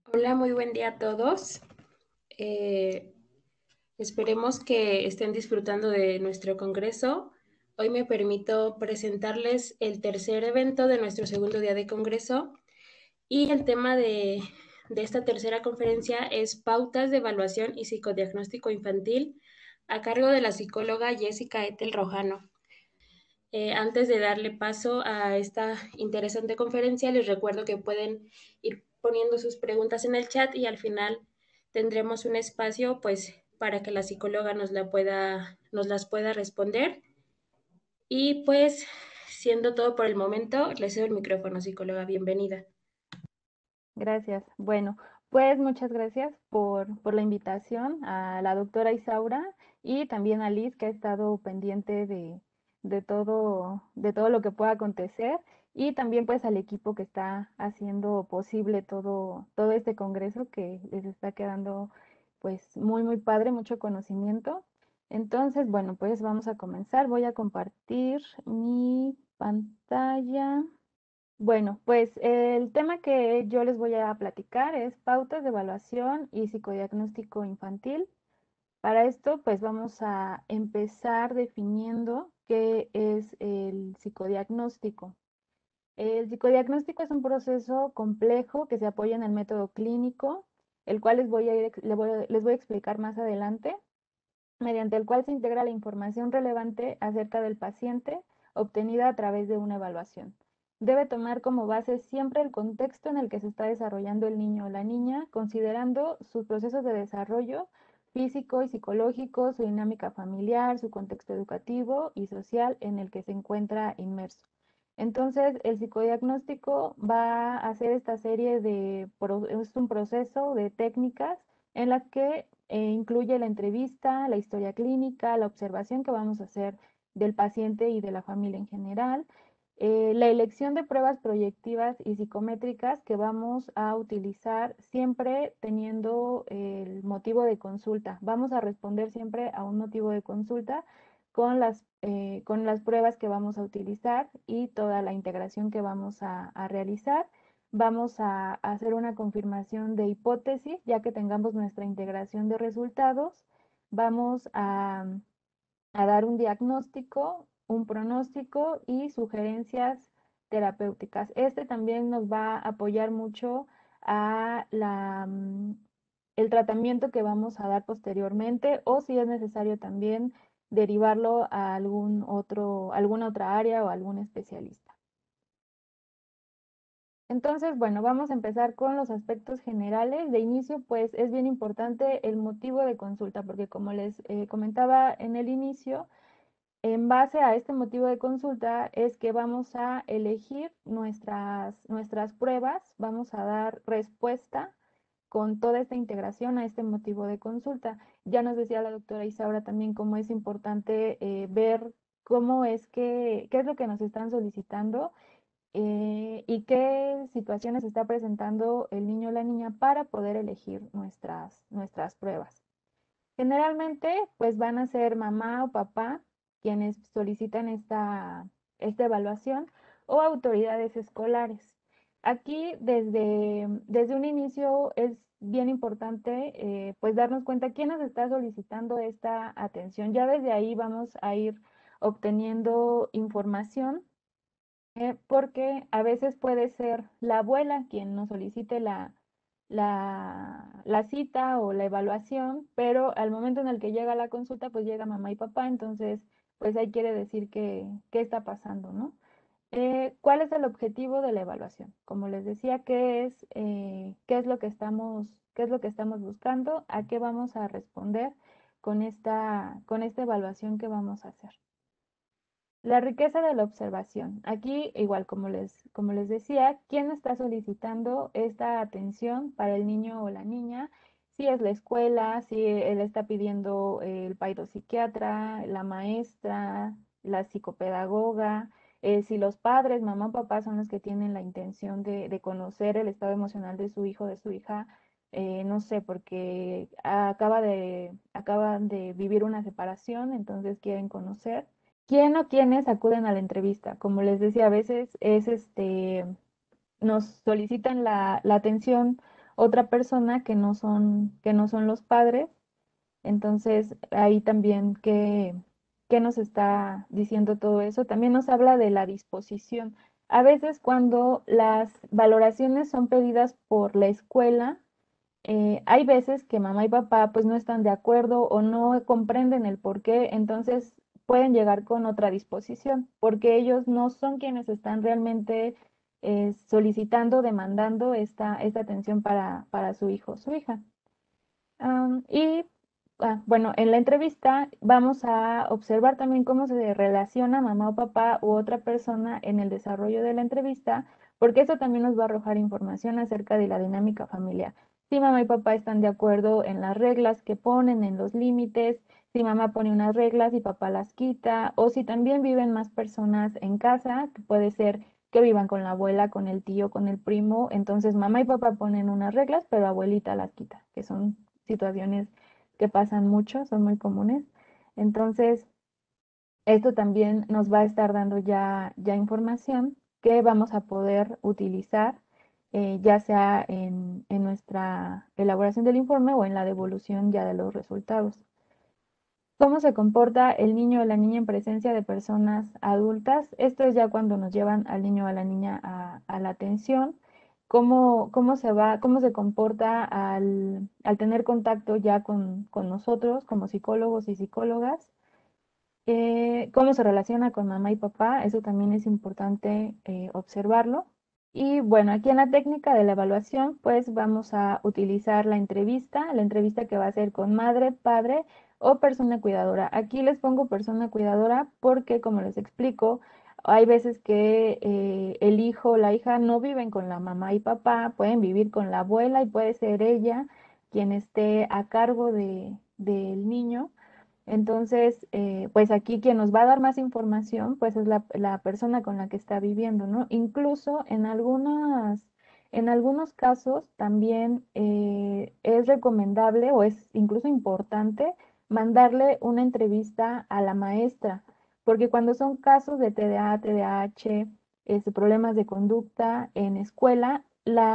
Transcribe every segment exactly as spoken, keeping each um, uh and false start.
Hola, muy buen día a todos. Eh, Esperemos que estén disfrutando de nuestro congreso. Hoy me permito presentarles el tercer evento de nuestro segundo día de congreso y el tema de, de esta tercera conferencia es Pautas de Evaluación y Psicodiagnóstico Infantil a cargo de la psicóloga Jessica Ethel Rojano. Eh, antes de darle paso a esta interesante conferencia, les recuerdo que pueden ir poniendo sus preguntas en el chat y al final tendremos un espacio pues para que la psicóloga nos, la pueda, nos las pueda responder. Y pues, siendo todo por el momento, le cedo el micrófono, psicóloga. Bienvenida. Gracias. Bueno, pues muchas gracias por, por la invitación a la doctora Isaura y también a Liz, que ha estado pendiente de, de todo, de todo lo que pueda acontecer, y también pues al equipo que está haciendo posible todo, todo este congreso que les está quedando pues muy, muy padre, mucho conocimiento. Entonces, bueno, pues vamos a comenzar. Voy a compartir mi pantalla. Bueno, pues el tema que yo les voy a platicar es pautas de evaluación y psicodiagnóstico infantil. Para esto, pues vamos a empezar definiendo qué es el psicodiagnóstico. El psicodiagnóstico es un proceso complejo que se apoya en el método clínico, el cual les voy a ir, les voy a, les voy a explicar más adelante, mediante el cual se integra la información relevante acerca del paciente obtenida a través de una evaluación. Debe tomar como base siempre el contexto en el que se está desarrollando el niño o la niña, considerando sus procesos de desarrollo físico y psicológico, su dinámica familiar, su contexto educativo y social en el que se encuentra inmerso. Entonces, el psicodiagnóstico va a hacer esta serie de, es un proceso de técnicas en las que eh, incluye la entrevista, la historia clínica, la observación que vamos a hacer del paciente y de la familia en general, eh, la elección de pruebas proyectivas y psicométricas que vamos a utilizar siempre teniendo el motivo de consulta. Vamos a responder siempre a un motivo de consulta con las, eh, con las pruebas que vamos a utilizar y toda la integración que vamos a, a realizar. Vamos a hacer una confirmación de hipótesis, ya que tengamos nuestra integración de resultados. Vamos a, a dar un diagnóstico, un pronóstico y sugerencias terapéuticas. Este también nos va a apoyar mucho a la, mm, el tratamiento que vamos a dar posteriormente, o si es necesario también derivarlo a algún otro, alguna otra área o algún especialista. Entonces, bueno, vamos a empezar con los aspectos generales. De inicio, pues es bien importante el motivo de consulta, porque como les eh, comentaba en el inicio, en base a este motivo de consulta es que vamos a elegir nuestras, nuestras pruebas, vamos a dar respuesta con toda esta integración a este motivo de consulta. Ya nos decía la doctora Isaura también cómo es importante eh, ver cómo es que, qué es lo que nos están solicitando, eh, y qué situaciones está presentando el niño o la niña para poder elegir nuestras, nuestras pruebas. Generalmente, pues van a ser mamá o papá quienes solicitan esta, esta evaluación, o autoridades escolares. Aquí desde, desde un inicio es bien importante eh, pues darnos cuenta quién nos está solicitando esta atención. Ya desde ahí vamos a ir obteniendo información, eh, porque a veces puede ser la abuela quien nos solicite la, la, la cita o la evaluación, pero al momento en el que llega la consulta, pues llega mamá y papá, entonces pues ahí quiere decir que qué está pasando, ¿no? Eh, ¿cuál es el objetivo de la evaluación? Como les decía, ¿qué es, eh, qué es lo que estamos, qué es lo que estamos buscando? ¿A qué vamos a responder con esta, con esta evaluación que vamos a hacer? La riqueza de la observación. Aquí, igual como les, como les decía, ¿quién está solicitando esta atención para el niño o la niña? Si es la escuela, si él está pidiendo el psiquiatra, la maestra, la psicopedagoga, eh, si los padres, mamá o papá, son los que tienen la intención de, de conocer el estado emocional de su hijo o de su hija, eh, no sé, porque acaba de, acaban de vivir una separación, entonces quieren conocer. ¿Quién o quiénes acuden a la entrevista? Como les decía, a veces es este, nos solicitan la, la atención otra persona que no son, que no son los padres. Entonces, ahí también, ¿qué, qué nos está diciendo todo eso? También nos habla de la disposición. A veces cuando las valoraciones son pedidas por la escuela, eh, hay veces que mamá y papá pues no están de acuerdo o no comprenden el por qué, entonces pueden llegar con otra disposición, porque ellos no son quienes están realmente eh, solicitando, demandando esta, esta atención para, para su hijo o su hija. Am, y ah, bueno, en la entrevista vamos a observar también cómo se relaciona mamá o papá u otra persona en el desarrollo de la entrevista, porque eso también nos va a arrojar información acerca de la dinámica familiar. Si mamá y papá están de acuerdo en las reglas que ponen, en los límites, si mamá pone unas reglas y papá las quita, o si también viven más personas en casa, que puede ser que vivan con la abuela, con el tío, con el primo, entonces mamá y papá ponen unas reglas, pero abuelita las quita, que son situaciones que pasan mucho, son muy comunes. Entonces, esto también nos va a estar dando ya, ya información que vamos a poder utilizar, eh, ya sea en, en nuestra elaboración del informe o en la devolución ya de los resultados. ¿Cómo se comporta el niño o la niña en presencia de personas adultas? Esto es ya cuando nos llevan al niño o a la niña a, a la atención. ¿Cómo, cómo se va, cómo se comporta al, al tener contacto ya con, con nosotros como psicólogos y psicólogas? Eh, ¿cómo se relaciona con mamá y papá? Eso también es importante eh, observarlo. Y bueno, aquí en la técnica de la evaluación, pues vamos a utilizar la entrevista, la entrevista que va a ser con madre, padre o persona cuidadora. Aquí les pongo persona cuidadora porque, como les explico, hay veces que eh, el hijo o la hija no viven con la mamá y papá, pueden vivir con la abuela y puede ser ella quien esté a cargo de, del niño. Entonces, eh, pues aquí quien nos va a dar más información, pues es la, la persona con la que está viviendo, ¿no? Incluso en algunas, en algunos casos también eh, es recomendable o es incluso importante mandarle una entrevista a la maestra, porque cuando son casos de T D A, T D A H, este, problemas de conducta en escuela,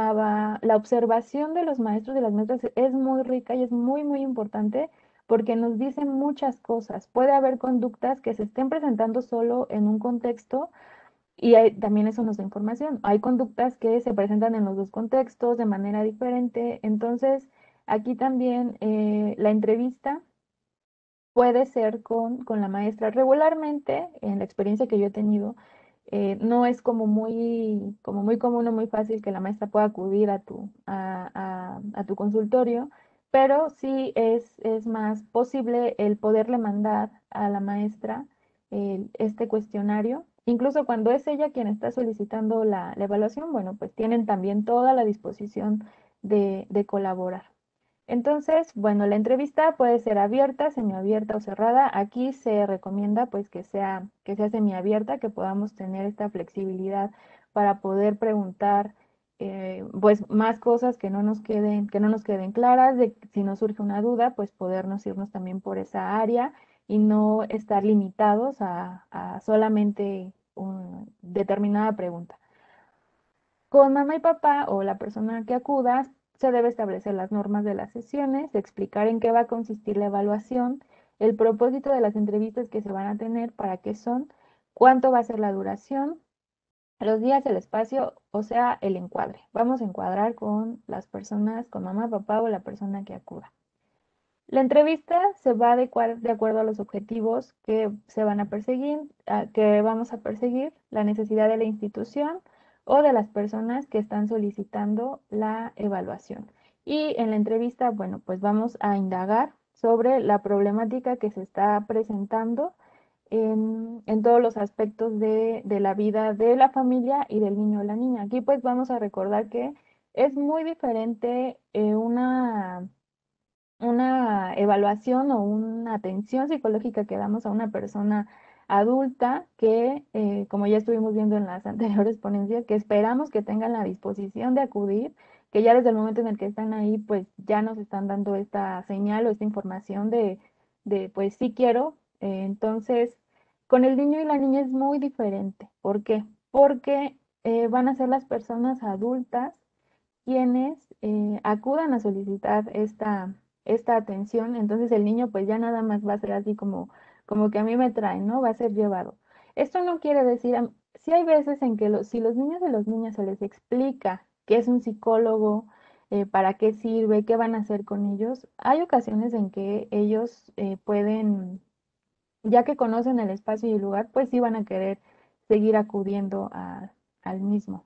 la, la observación de los maestros y las maestras es muy rica y es muy, muy importante porque nos dicen muchas cosas. Puede haber conductas que se estén presentando solo en un contexto y hay- también eso nos da información. Hay conductas que se presentan en los dos contextos de manera diferente. Entonces, aquí también eh, la entrevista puede ser con, con la maestra. Regularmente, en la experiencia que yo he tenido, eh, no es como muy, como muy común o muy fácil que la maestra pueda acudir a tu, a, a- a tu consultorio, pero sí es, es más posible el poderle mandar a la maestra el- este cuestionario. Incluso cuando es ella quien está solicitando la, la evaluación, bueno, pues tienen también toda la disposición de, de colaborar. Entonces, bueno, la entrevista puede ser abierta, semiabierta o cerrada. Aquí se recomienda pues que sea, que sea semiabierta, que podamos tener esta flexibilidad para poder preguntar eh, pues más cosas que no nos queden, que no nos queden claras, de si nos surge una duda, pues podernos irnos también por esa área y no estar limitados a, a solamente una determinada pregunta. Con mamá y papá o la persona que acuda, se debe establecer las normas de las sesiones, explicar en qué va a consistir la evaluación, el propósito de las entrevistas que se van a tener, para qué son, cuánto va a ser la duración, los días, el espacio, o sea, el encuadre. Vamos a encuadrar con las personas, con mamá, papá o la persona que acuda. La entrevista se va a adecuar de acuerdo a los objetivos que se van a perseguir, a- que vamos a perseguir, la necesidad de la institución o de las personas que están solicitando la evaluación. Y en la entrevista, bueno, pues vamos a indagar sobre la problemática que se está presentando en, en todos los aspectos de, de la vida de la familia y del niño o la niña. Aquí pues vamos a recordar que es muy diferente eh, una una evaluación o una atención psicológica que damos a una persona adulta que, eh, como ya estuvimos viendo en las anteriores ponencias, que esperamos que tengan la disposición de acudir, que ya desde el momento en el que están ahí, pues ya nos están dando esta señal o esta información de, de pues sí quiero. Eh, entonces, con el niño y la niña es muy diferente. ¿Por qué? Porque eh, van a ser las personas adultas quienes eh, acudan a solicitar esta, esta atención. Entonces el niño pues ya nada más va a ser así como, como que a mí me traen, ¿no? Va a ser llevado. Esto no quiere decir, am- sí hay veces en que los, si los niños y los niñas se les explica qué es un psicólogo, eh, para qué sirve, qué van a hacer con ellos, hay ocasiones en que ellos eh, pueden, ya que conocen el espacio y el lugar, pues sí van a querer seguir acudiendo a- al mismo.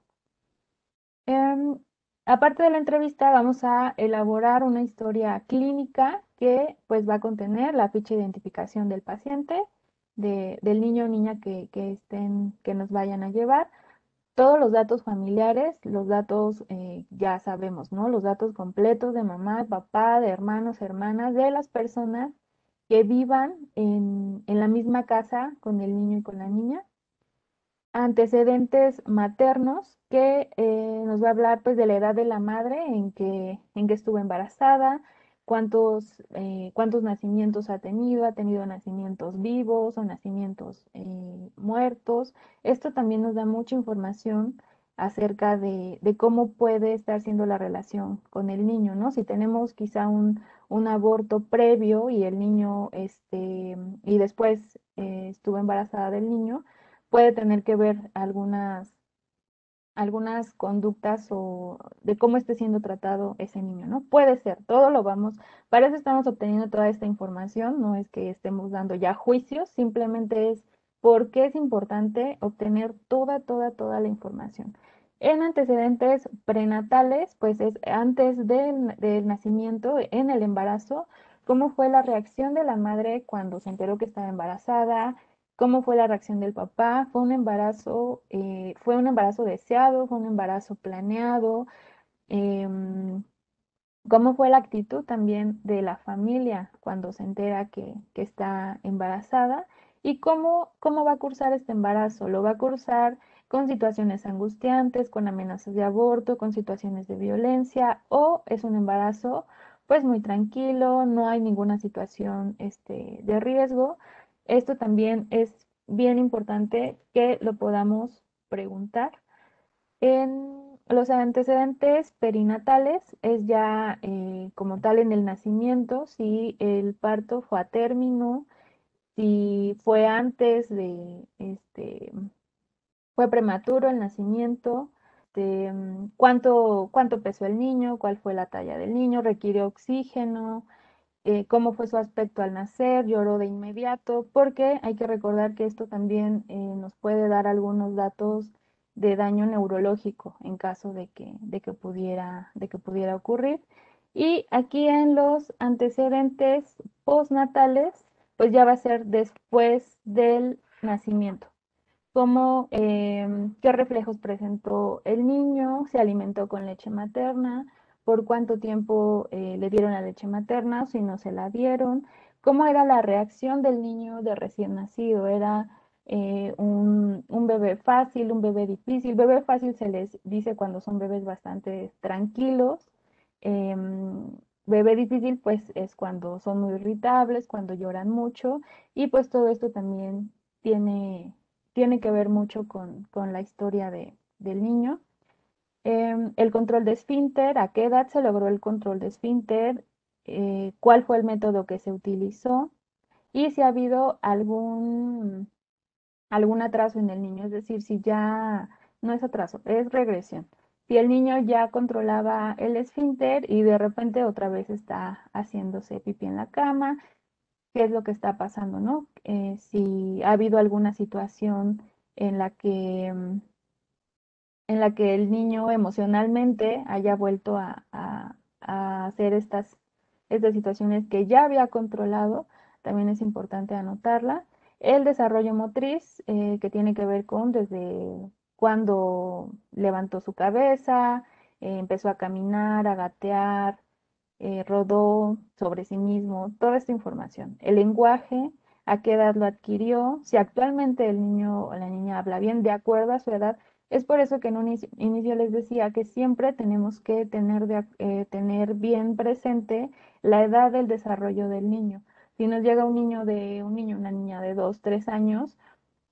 Em, Aparte de la entrevista, vamos a elaborar una historia clínica que pues va a contener la ficha de identificación del paciente, de- del niño o niña que, que estén, que nos vayan a llevar, todos los datos familiares, los datos, eh, ya sabemos, ¿no? Los datos completos de mamá, papá, de hermanos, hermanas, de las personas que vivan en, en la misma casa con el niño y con la niña, antecedentes maternos que eh, nos va a hablar pues de la edad de la madre en que, en que estuvo embarazada, cuántos, eh, cuántos nacimientos ha tenido, ha tenido nacimientos vivos o nacimientos eh, muertos. Esto también nos da mucha información acerca de, de cómo puede estar siendo la relación con el niño, ¿no? Si tenemos quizá un, un aborto previo y el niño, este, y después eh, estuvo embarazada del niño, puede tener que ver algunas, algunas conductas o de cómo esté siendo tratado ese niño, ¿no? Puede ser, todo lo vamos, para eso estamos obteniendo toda esta información, no es que estemos dando ya juicios, simplemente es porque es importante obtener toda, toda, toda la información. En antecedentes prenatales, pues es antes del, del nacimiento, en el embarazo, cómo fue la reacción de la madre cuando se enteró que estaba embarazada, cómo fue la reacción del papá, fue un embarazo, eh, fue un embarazo deseado, fue un embarazo planeado, em, cómo fue la actitud también de la familia cuando se entera que, que está embarazada y cómo, cómo va a cursar este embarazo. Lo va a cursar con situaciones angustiantes, con amenazas de aborto, con situaciones de violencia o es un embarazo pues muy tranquilo, no hay ninguna situación este, de riesgo. Esto también es bien importante que lo podamos preguntar. En los antecedentes perinatales es ya eh, como tal en el nacimiento, si el parto fue a término, si fue antes de, este, fue prematuro el nacimiento, de, mm, cuánto, cuánto pesó el niño, cuál fue la talla del niño, requirió oxígeno, eh, cómo fue su aspecto al nacer, lloró de inmediato, porque hay que recordar que esto también eh, nos puede dar algunos datos de daño neurológico en caso de que, de que pudiera, de que pudiera ocurrir. Y aquí en los antecedentes postnatales, pues ya va a ser después del nacimiento. Cómo, em, qué reflejos presentó el niño, se alimentó con leche materna, por cuánto tiempo eh, le dieron la leche materna, si no se la dieron, cómo era la reacción del niño de recién nacido, era eh, un, un bebé fácil, un bebé difícil. Bebé fácil se les dice cuando son bebés bastante tranquilos. Em, Bebé difícil pues es cuando son muy irritables, cuando lloran mucho y pues todo esto también tiene tiene que ver mucho con, con la historia de, del niño. Eh, el control de esfínter, a qué edad se logró el control de esfínter, eh, cuál fue el método que se utilizó y si ha habido algún, algún atraso en el niño, es decir, si ya no es atraso, es regresión. Si el niño ya controlaba el esfínter y de repente otra vez está haciéndose pipí en la cama, qué es lo que está pasando, ¿no? Eh, si ha habido alguna situación en la que, mm, en la que el niño emocionalmente haya vuelto a, a- a hacer estas, estas situaciones que ya había controlado, también es importante anotarla. El desarrollo motriz, eh, que tiene que ver con desde cuando levantó su cabeza, eh, empezó a caminar, a gatear, eh, rodó sobre sí mismo, toda esta información. El lenguaje, a qué edad lo adquirió, si actualmente el niño o la niña habla bien de acuerdo a su edad. Es por eso que en un inicio, inicio les decía que siempre tenemos que tener, de, eh, tener bien presente la edad del desarrollo del niño. Si nos llega un niño de un niño, una niña de dos, tres años,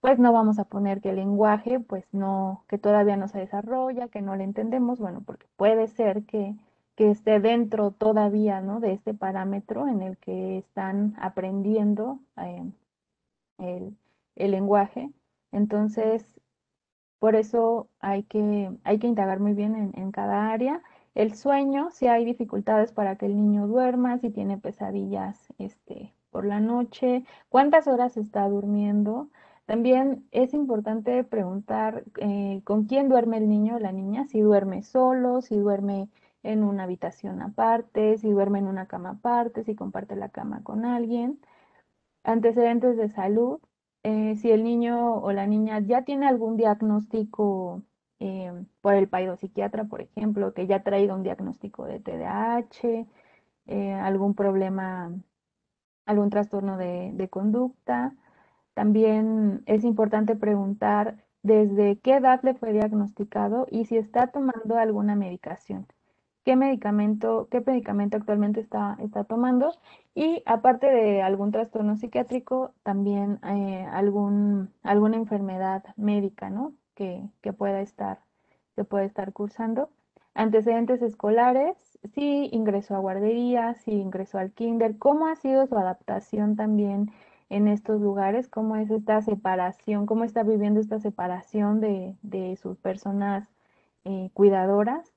pues no vamos a poner que el lenguaje, pues no, que todavía no se desarrolla, que no le entendemos, bueno, porque puede ser que, que esté dentro todavía, ¿no? De este parámetro en el que están aprendiendo eh, el, el lenguaje. Entonces, por eso hay que, hay que indagar muy bien en, en cada área. El sueño, si hay dificultades para que el niño duerma, si tiene pesadillas este, por la noche, cuántas horas está durmiendo. También es importante preguntar eh, con quién duerme el niño o la niña, si duerme solo, si duerme en una habitación aparte, si duerme en una cama aparte, si comparte la cama con alguien. Antecedentes de salud, eh, si el niño o la niña ya tiene algún diagnóstico eh, por el psiquiatra, por ejemplo, que ya ha traído un diagnóstico de T D A H, eh, algún problema, algún trastorno de, de conducta. También es importante preguntar desde qué edad le fue diagnosticado y si está tomando alguna medicación. ¿Qué medicamento, qué medicamento actualmente está, está tomando? Y aparte de algún trastorno psiquiátrico, también eh, algún, alguna enfermedad médica, ¿no? Que, que pueda estar, que pueda estar cursando. Antecedentes escolares, si ingresó a guardería, si ingresó al kinder, cómo ha sido su adaptación también en estos lugares, cómo es esta separación, cómo está viviendo esta separación de, de sus personas eh, cuidadoras,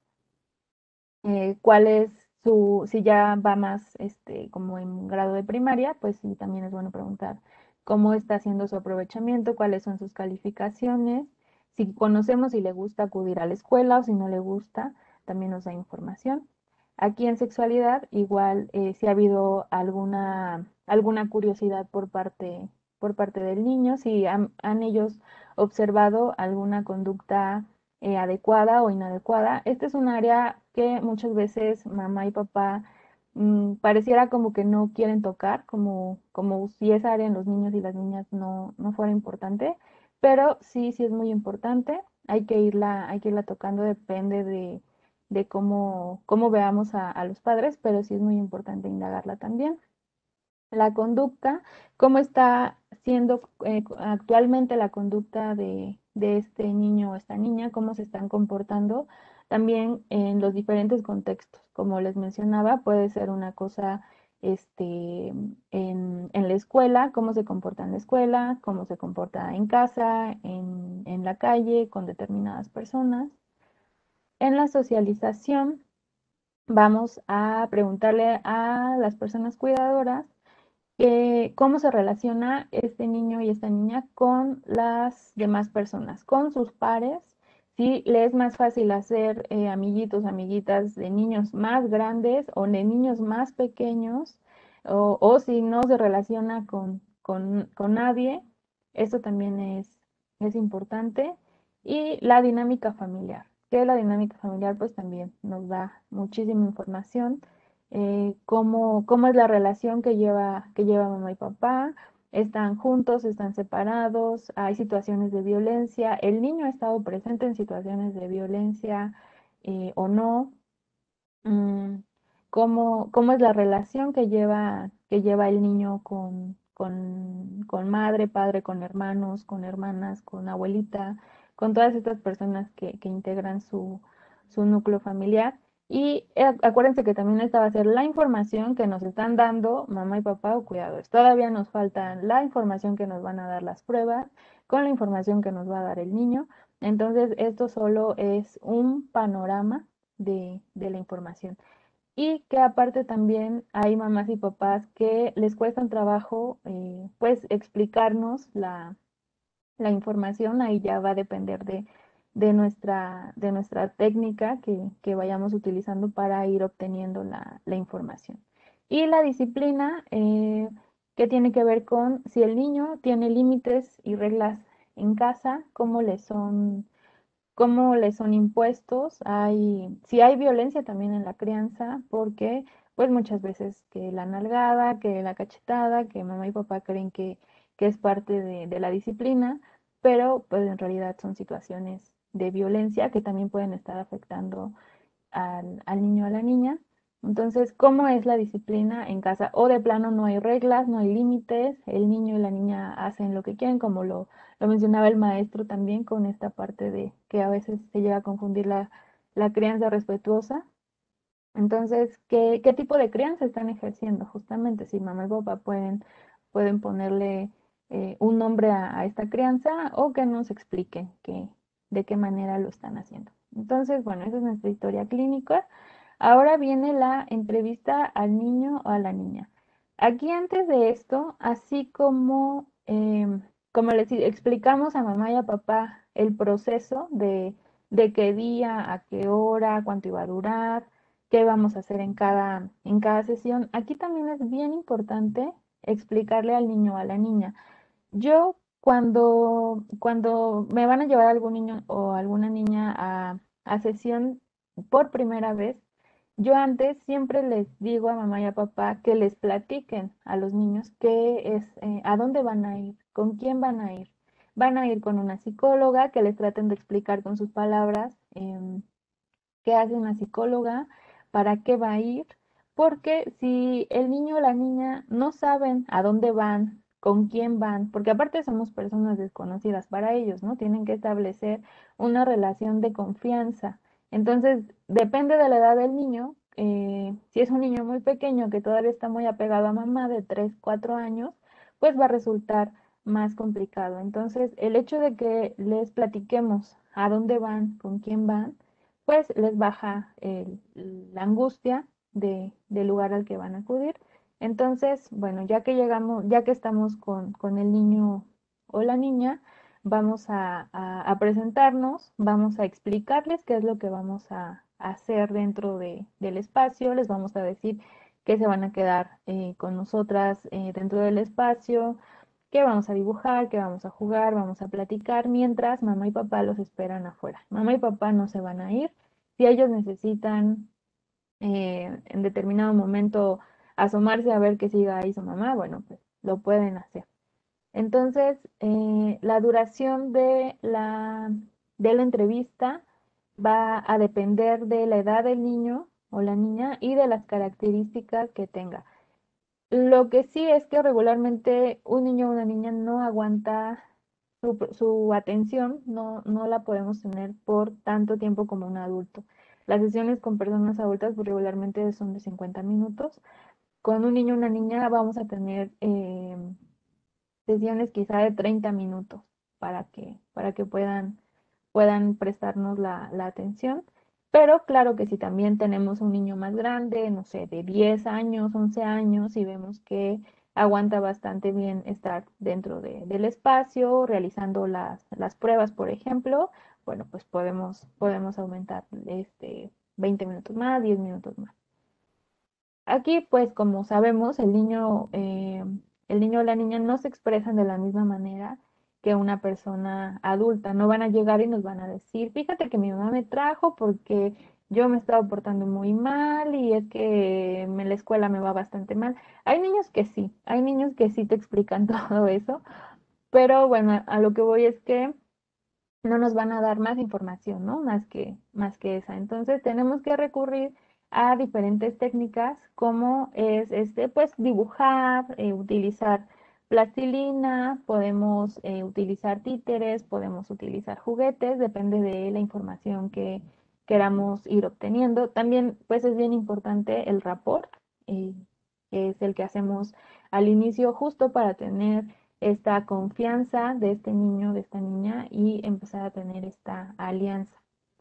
eh, cuál es su, si ya va más este, como en grado de primaria, pues sí, también es bueno preguntar cómo está haciendo su aprovechamiento, cuáles son sus calificaciones, si conocemos si le gusta acudir a la escuela o si no le gusta, también nos da información. Aquí en sexualidad, igual eh, si ha habido alguna, alguna curiosidad por parte, por parte del niño, si han, han ellos observado alguna conducta eh, adecuada o inadecuada. Este es un área que muchas veces mamá y papá mm, pareciera como que no quieren tocar, como, como si esa área en los niños y las niñas no, no fuera importante, pero sí, sí es muy importante. Hay que irla, hay que irla tocando, depende de, de cómo, cómo veamos a, a los padres, pero sí es muy importante indagarla también. La conducta, cómo está siendo eh, actualmente la conducta de, de este niño o esta niña, cómo se están comportando también en los diferentes contextos. Como les mencionaba, puede ser una cosa este, en, en la escuela, cómo se comporta en la escuela, cómo se comporta en casa, en, en la calle, con determinadas personas. En la socialización, vamos a preguntarle a las personas cuidadoras eh, cómo se relaciona este niño y esta niña con las demás personas, con sus pares, si le es más fácil hacer eh, amiguitos, amiguitas de niños más grandes o de niños más pequeños, o, o si no se relaciona con, con, con nadie, eso también es, es importante. Y la dinámica familiar, que la dinámica familiar pues también nos da muchísima información eh, cómo, cómo es la relación que lleva, que lleva mamá y papá, están juntos, están separados, hay situaciones de violencia, el niño ha estado presente en situaciones de violencia eh, o no, mm, cómo, cómo es la relación que lleva, que lleva el niño con, con, con madre, padre, con hermanos, con hermanas, con abuelita, con todas estas personas que, que integran su, su núcleo familiar. Y eh, acuérdense que también esta va a ser la información que nos están dando mamá y papá o cuidadores. Todavía nos falta la información que nos van a dar las pruebas, con la información que nos va a dar el niño. Entonces, esto solo es un panorama de, de la información. Y que aparte también hay mamás y papás que les cuesta un trabajo, eh, pues, explicarnos la, la información. Ahí ya va a depender de, de nuestra, de nuestra técnica que, que vayamos utilizando para ir obteniendo la, la información. Y la disciplina, eh, que tiene que ver con si el niño tiene límites y reglas en casa, cómo le son cómo les son impuestos, hay, si hay violencia también en la crianza, porque pues muchas veces que la nalgada, que la cachetada, que mamá y papá creen que, que es parte de, de la disciplina, pero pues en realidad son situaciones de violencia que también pueden estar afectando al, al niño o a la niña. Entonces, ¿cómo es la disciplina en casa? O de plano no hay reglas, no hay límites, el niño y la niña hacen lo que quieren, como lo, lo mencionaba el maestro también con esta parte de que a veces se llega a confundir la, la crianza respetuosa. Entonces, ¿qué, qué tipo de crianza están ejerciendo? Justamente, si mamá y papá pueden, pueden ponerle eh, un nombre a, a esta crianza o que nos expliquen que, de qué manera lo están haciendo. Entonces, bueno, esa es nuestra historia clínica. Ahora viene la entrevista al niño o a la niña. Aquí antes de esto, así como, em, como les explicamos a mamá y a papá el proceso de, de qué día, a qué hora, cuánto iba a durar, qué vamos a hacer en cada, en cada sesión, aquí también es bien importante explicarle al niño o a la niña. Yo cuando, cuando me van a llevar algún niño o alguna niña a, a sesión por primera vez, yo antes siempre les digo a mamá y a papá que les platiquen a los niños qué es, eh, a dónde van a ir, con quién van a ir. Van a ir con una psicóloga que les traten de explicar con sus palabras em, qué hace una psicóloga, para qué va a ir, porque si el niño o la niña no saben a dónde van, con quién van, porque aparte somos personas desconocidas para ellos, ¿no? Tienen que establecer una relación de confianza. Entonces, depende de la edad del niño. Eh, si es un niño muy pequeño que todavía está muy apegado a mamá de tres cuatro años, pues va a resultar más complicado. Entonces, el hecho de que les platiquemos a dónde van, con quién van, pues les baja el- la angustia de, del lugar al que van a acudir. Entonces, bueno, ya que llegamos, ya que estamos con, con el niño o la niña, vamos a, a- a presentarnos, vamos a explicarles qué es lo que vamos a, a hacer dentro de- del espacio, les vamos a decir que se van a quedar eh, con nosotras eh, dentro del espacio, que vamos a dibujar, que vamos a jugar, vamos a platicar, mientras mamá y papá los esperan afuera. Mamá y papá no se van a ir. Si ellos necesitan eh, en determinado momento asomarse a ver que siga ahí su mamá, bueno, pues lo pueden hacer. Entonces, eh, la duración de la, de la entrevista va a depender de la edad del niño o la niña y de las características que tenga. Lo que sí es que regularmente un niño o una niña no aguanta su, su atención, no, no la podemos tener por tanto tiempo como un adulto. Las sesiones con personas adultas pues, regularmente son de cincuenta minutos. Con un niño o una niña vamos a tener eh, sesiones quizá de treinta minutos para que, para que puedan, puedan prestarnos la, la atención. Pero claro que si también tenemos un niño más grande, no sé, de diez años, once años, y vemos que aguanta bastante bien estar dentro de- del espacio, realizando las, las pruebas, por ejemplo, bueno, pues podemos, podemos aumentar este veinte minutos más, diez minutos más. Aquí, pues, como sabemos, el niño, eh, el niño o la niña no se expresan de la misma manera que una persona adulta. No van a llegar y nos van a decir, fíjate que mi mamá me trajo porque yo me estaba portando muy mal y es que en la escuela me va bastante mal. Hay niños que sí, hay niños que sí te explican todo eso, pero bueno, a lo que voy es que no nos van a dar más información, ¿no? Más que, más que esa. Entonces tenemos que recurrir a diferentes técnicas como es este, pues dibujar, eh, utilizar plastilina, podemos eh, utilizar títeres, podemos utilizar juguetes, depende de la información que queramos ir obteniendo. También, pues es bien importante el rapport, eh, que es el que hacemos al inicio justo para tener esta confianza de este niño, de esta niña y empezar a tener esta alianza.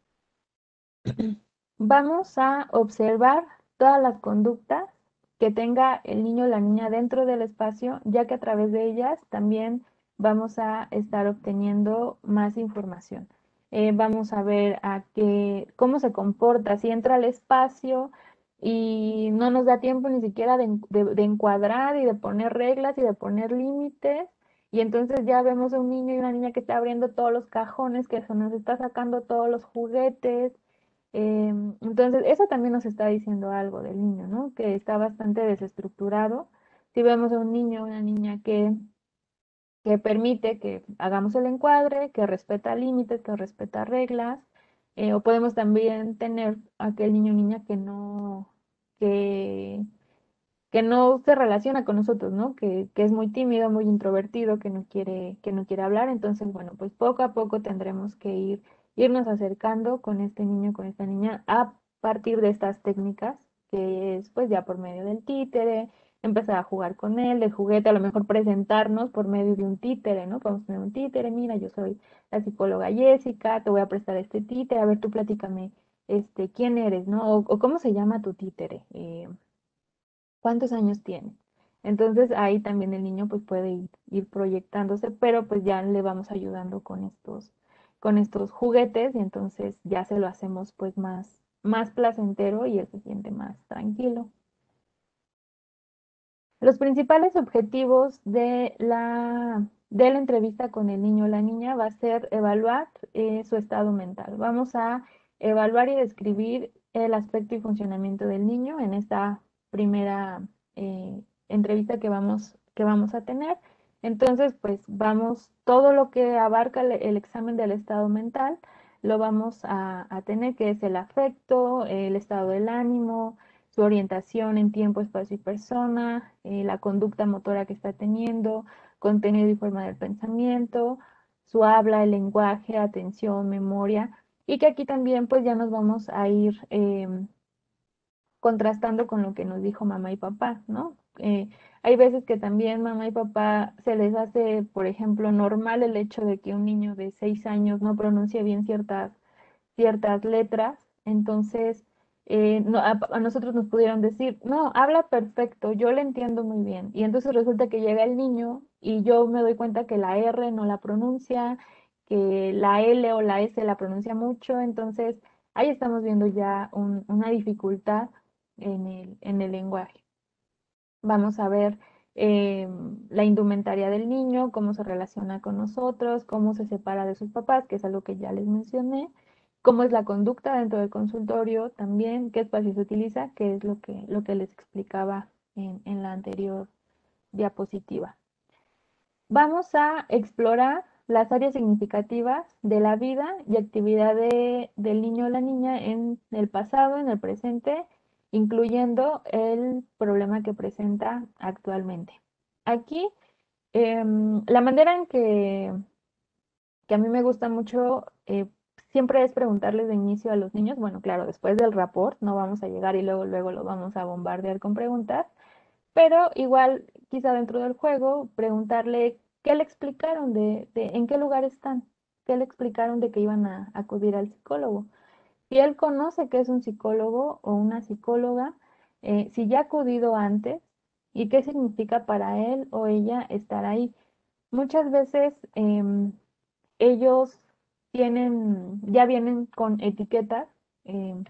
Vamos a observar todas las conductas que tenga el niño o la niña dentro del espacio, ya que a través de ellas también vamos a estar obteniendo más información. Eh, vamos a ver a qué, cómo se comporta, si entra al espacio y no nos da tiempo ni siquiera de, de, de encuadrar y de poner reglas y de poner límites. Y entonces ya vemos a un niño y una niña que está abriendo todos los cajones, que se nos está sacando todos los juguetes, eh, entonces, eso también nos está diciendo algo del niño, ¿no? Que está bastante desestructurado. Si vemos a un niño o una niña que, que permite que hagamos el encuadre, que respeta límites, que respeta reglas, eh, o podemos también tener aquel niño o niña que no, que, que no se relaciona con nosotros, ¿no? Que, que es muy tímido, muy introvertido, que no quiere, que no quiere hablar. Entonces, bueno, pues poco a poco tendremos que ir, irnos acercando con este niño, con esta niña, a partir de estas técnicas, que es pues ya por medio del títere, empezar a jugar con él, del juguete, a lo mejor presentarnos por medio de un títere, ¿no? Podemos tener un títere, mira, yo soy la psicóloga Jessica, te voy a prestar este títere, a ver, tú platícame, este, quién eres, ¿no? O, o cómo se llama tu títere. Eh, ¿cuántos años tiene? Entonces ahí también el niño pues puede ir, ir proyectándose, pero pues ya le vamos ayudando con estos, con estos juguetes y entonces ya se lo hacemos pues más, más placentero y él se siente más tranquilo. Los principales objetivos de la, de la entrevista con el niño o la niña va a ser evaluar eh, su estado mental. Vamos a evaluar y describir el aspecto y funcionamiento del niño en esta primera eh, entrevista que vamos, que vamos a tener. Entonces, pues vamos, todo lo que abarca el, el examen del estado mental, lo vamos a, a tener, que es el afecto, el estado del ánimo, su orientación en tiempo, espacio y persona, eh, la conducta motora que está teniendo, contenido y forma del pensamiento, su habla, el lenguaje, atención, memoria, y que aquí también pues ya nos vamos a ir eh, contrastando con lo que nos dijo mamá y papá, ¿no? Eh, hay veces que también mamá y papá se les hace, por ejemplo, normal el hecho de que un niño de seis años no pronuncie bien ciertas ciertas letras, entonces eh, no, a, a nosotros nos pudieron decir, no, habla perfecto, yo le entiendo muy bien. Y entonces resulta que llega el niño y yo me doy cuenta que la R no la pronuncia, que la L o la S la pronuncia mucho, entonces ahí estamos viendo ya un- una dificultad en el, en el lenguaje. Vamos a ver eh, la indumentaria del niño, cómo se relaciona con nosotros, cómo se separa de sus papás, que es algo que ya les mencioné, cómo es la conducta dentro del consultorio también, qué espacio se utiliza, que es lo que, lo que les explicaba en, en la anterior diapositiva. Vamos a explorar las áreas significativas de la vida y actividad de- del niño o la niña en el pasado, en el presente, incluyendo el problema que presenta actualmente. Aquí, em, la manera en que, que a mí me gusta mucho eh, siempre es preguntarles de inicio a los niños, bueno, claro, después del rapport, no vamos a llegar y luego, luego lo vamos a bombardear con preguntas, pero igual, quizá dentro del juego, preguntarle qué le explicaron de, de en qué lugar están, qué le explicaron de que iban a acudir al psicólogo. Si él conoce que es un psicólogo o una psicóloga, eh, si ya ha acudido antes y qué significa para él o ella estar ahí. Muchas veces em, ellos tienen, ya vienen con etiquetas, em,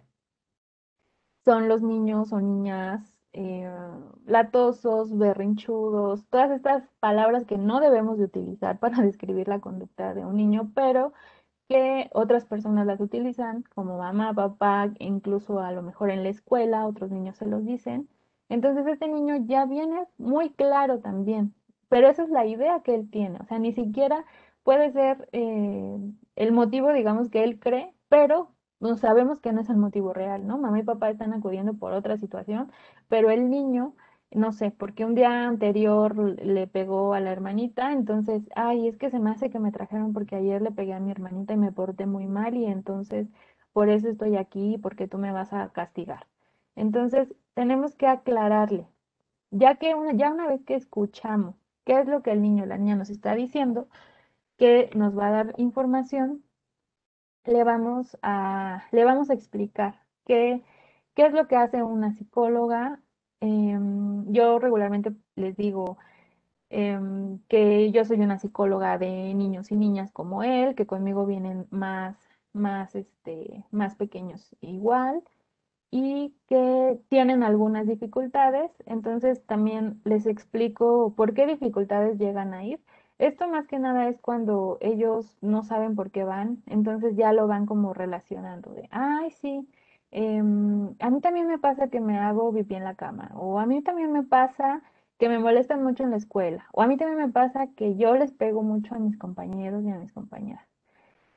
son los niños o niñas eh, latosos, berrinchudos, todas estas palabras que no debemos de utilizar para describir la conducta de un niño, pero que otras personas las utilizan, como mamá, papá, incluso a lo mejor en la escuela, otros niños se los dicen. Entonces este niño ya viene muy claro también, pero esa es la idea que él tiene, o sea, ni siquiera puede ser eh, el motivo, digamos, que él cree, pero no sabemos que no es el motivo real, ¿no? Mamá y papá están acudiendo por otra situación, pero el niño no sé, porque un día anterior le pegó a la hermanita, entonces, ay, es que se me hace que me trajeron porque ayer le pegué a mi hermanita y me porté muy mal y entonces por eso estoy aquí, porque tú me vas a castigar. Entonces, tenemos que aclararle, ya que una, ya una vez que escuchamos qué es lo que el niño o la niña nos está diciendo, que nos va a dar información, le vamos a, le vamos a explicar qué, qué es lo que hace una psicóloga. Em, yo regularmente les digo em, que yo soy una psicóloga de niños y niñas como él, que conmigo vienen más, más, este, más pequeños igual y que tienen algunas dificultades, entonces también les explico por qué dificultades llegan a ir. Esto más que nada es cuando ellos no saben por qué van, entonces ya lo van como relacionando de, ay, sí, em, a mí también me pasa que me hago pipí en la cama, o a mí también me pasa que me molestan mucho en la escuela, o a mí también me pasa que yo les pego mucho a mis compañeros y a mis compañeras.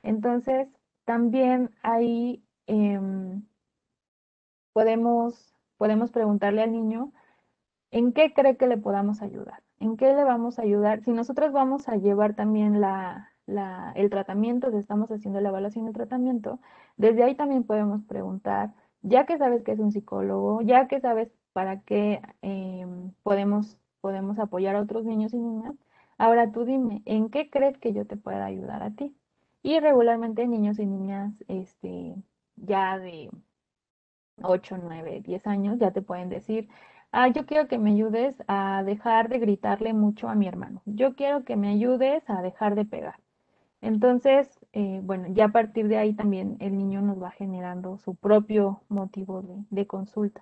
Entonces, también ahí em, podemos podemos preguntarle al niño en qué cree que le podamos ayudar, en qué le vamos a ayudar. Si nosotros vamos a llevar también la, la, el tratamiento, si estamos haciendo la evaluación del tratamiento, desde ahí también podemos preguntar, ya que sabes que es un psicólogo, ya que sabes para qué eh, podemos, podemos apoyar a otros niños y niñas, ahora tú dime, ¿en qué crees que yo te pueda ayudar a ti? Y regularmente niños y niñas este, ya de ocho nueve diez años ya te pueden decir, ah, yo quiero que me ayudes a dejar de gritarle mucho a mi hermano, yo quiero que me ayudes a dejar de pegar. Entonces, eh, bueno, ya a partir de ahí también el niño nos va generando su propio motivo de, de consulta.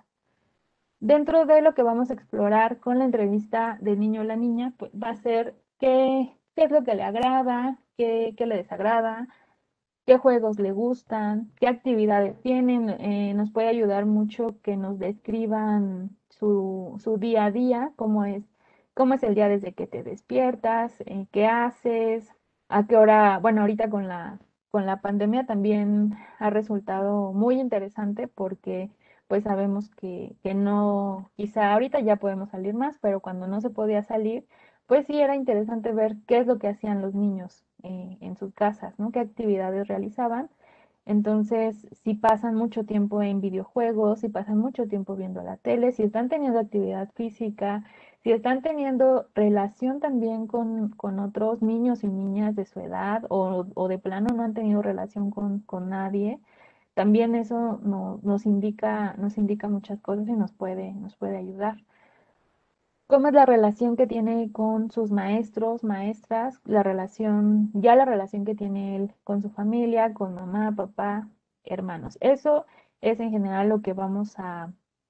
Dentro de lo que vamos a explorar con la entrevista del niño o la niña, pues va a ser qué, qué es lo que le agrada, qué, qué le desagrada, qué juegos le gustan, qué actividades tienen. Eh, nos puede ayudar mucho que nos describan su, su día a día, cómo es, cómo es el día desde que te despiertas, eh, qué haces, a qué hora, bueno, ahorita con la, con la pandemia también ha resultado muy interesante porque pues sabemos que, que no, quizá ahorita ya podemos salir más, pero cuando no se podía salir, pues sí era interesante ver qué es lo que hacían los niños eh, en sus casas, ¿no? Qué actividades realizaban. Entonces, si pasan mucho tiempo en videojuegos, si pasan mucho tiempo viendo la tele, si están teniendo actividad física, si están teniendo relación también con, con otros niños y niñas de su edad o, o de plano no han tenido relación con, con nadie, también eso no, nos indica, nos indica muchas cosas y nos puede, nos puede ayudar. ¿Cómo es la relación que tiene con sus maestros, maestras? La relación, ya la relación que tiene él con su familia, con mamá, papá, hermanos. Eso es en general lo que vamos a,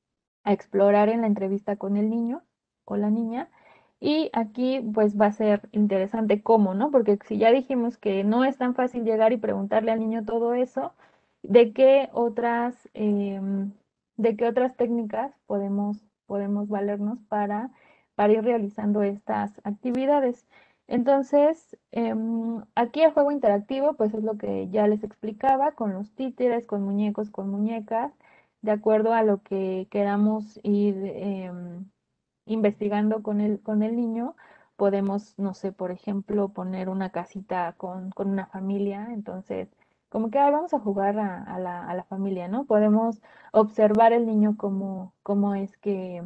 a explorar en la entrevista con el niño o la niña. Y aquí pues va a ser interesante cómo, ¿no? Porque si ya dijimos que no es tan fácil llegar y preguntarle al niño todo eso, ¿de qué otras, em, de qué otras técnicas podemos, podemos valernos para, para ir realizando estas actividades? Entonces, em, aquí el juego interactivo, pues es lo que ya les explicaba, con los títeres, con muñecos, con muñecas, de acuerdo a lo que queramos ir em, investigando con el, con el niño, podemos, no sé, por ejemplo, poner una casita con, con una familia, entonces, como que "Ay, vamos a jugar a, a la, a la familia, ¿no? Podemos observar el niño cómo, cómo es que,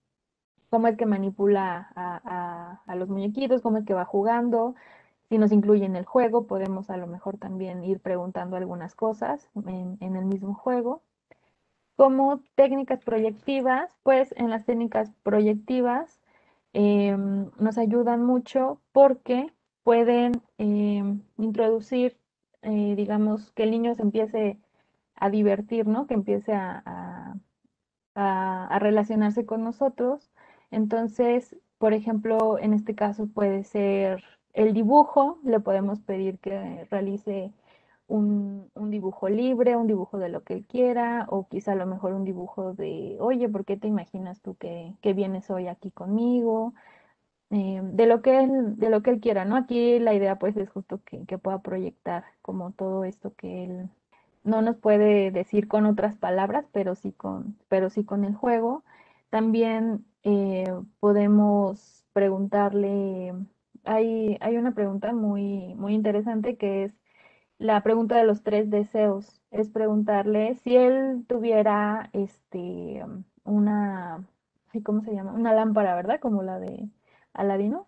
cómo es que manipula a, a, a los muñequitos, cómo es que va jugando. Si nos incluye en el juego, podemos a lo mejor también ir preguntando algunas cosas en, en el mismo juego. Como técnicas proyectivas, pues en las técnicas proyectivas eh, nos ayudan mucho porque pueden eh, introducir, eh, digamos, que el niño se empiece a divertir, ¿no? Que empiece a, a, a, a relacionarse con nosotros. Entonces, por ejemplo, en este caso puede ser el dibujo, le podemos pedir que realice un, un, dibujo libre, un dibujo de lo que él quiera, o quizá a lo mejor un dibujo de, oye, ¿por qué te imaginas tú que, que vienes hoy aquí conmigo? Eh, de lo que él, de lo que él quiera, ¿no? Aquí la idea pues es justo que, que pueda proyectar como todo esto que él no nos puede decir con otras palabras, pero sí con, pero sí con el juego. También eh, podemos preguntarle, hay, hay una pregunta muy, muy interesante que es la pregunta de los tres deseos. Es preguntarle si él tuviera este una, ay, ¿cómo se llama? Una lámpara, ¿verdad? Como la de Aladino.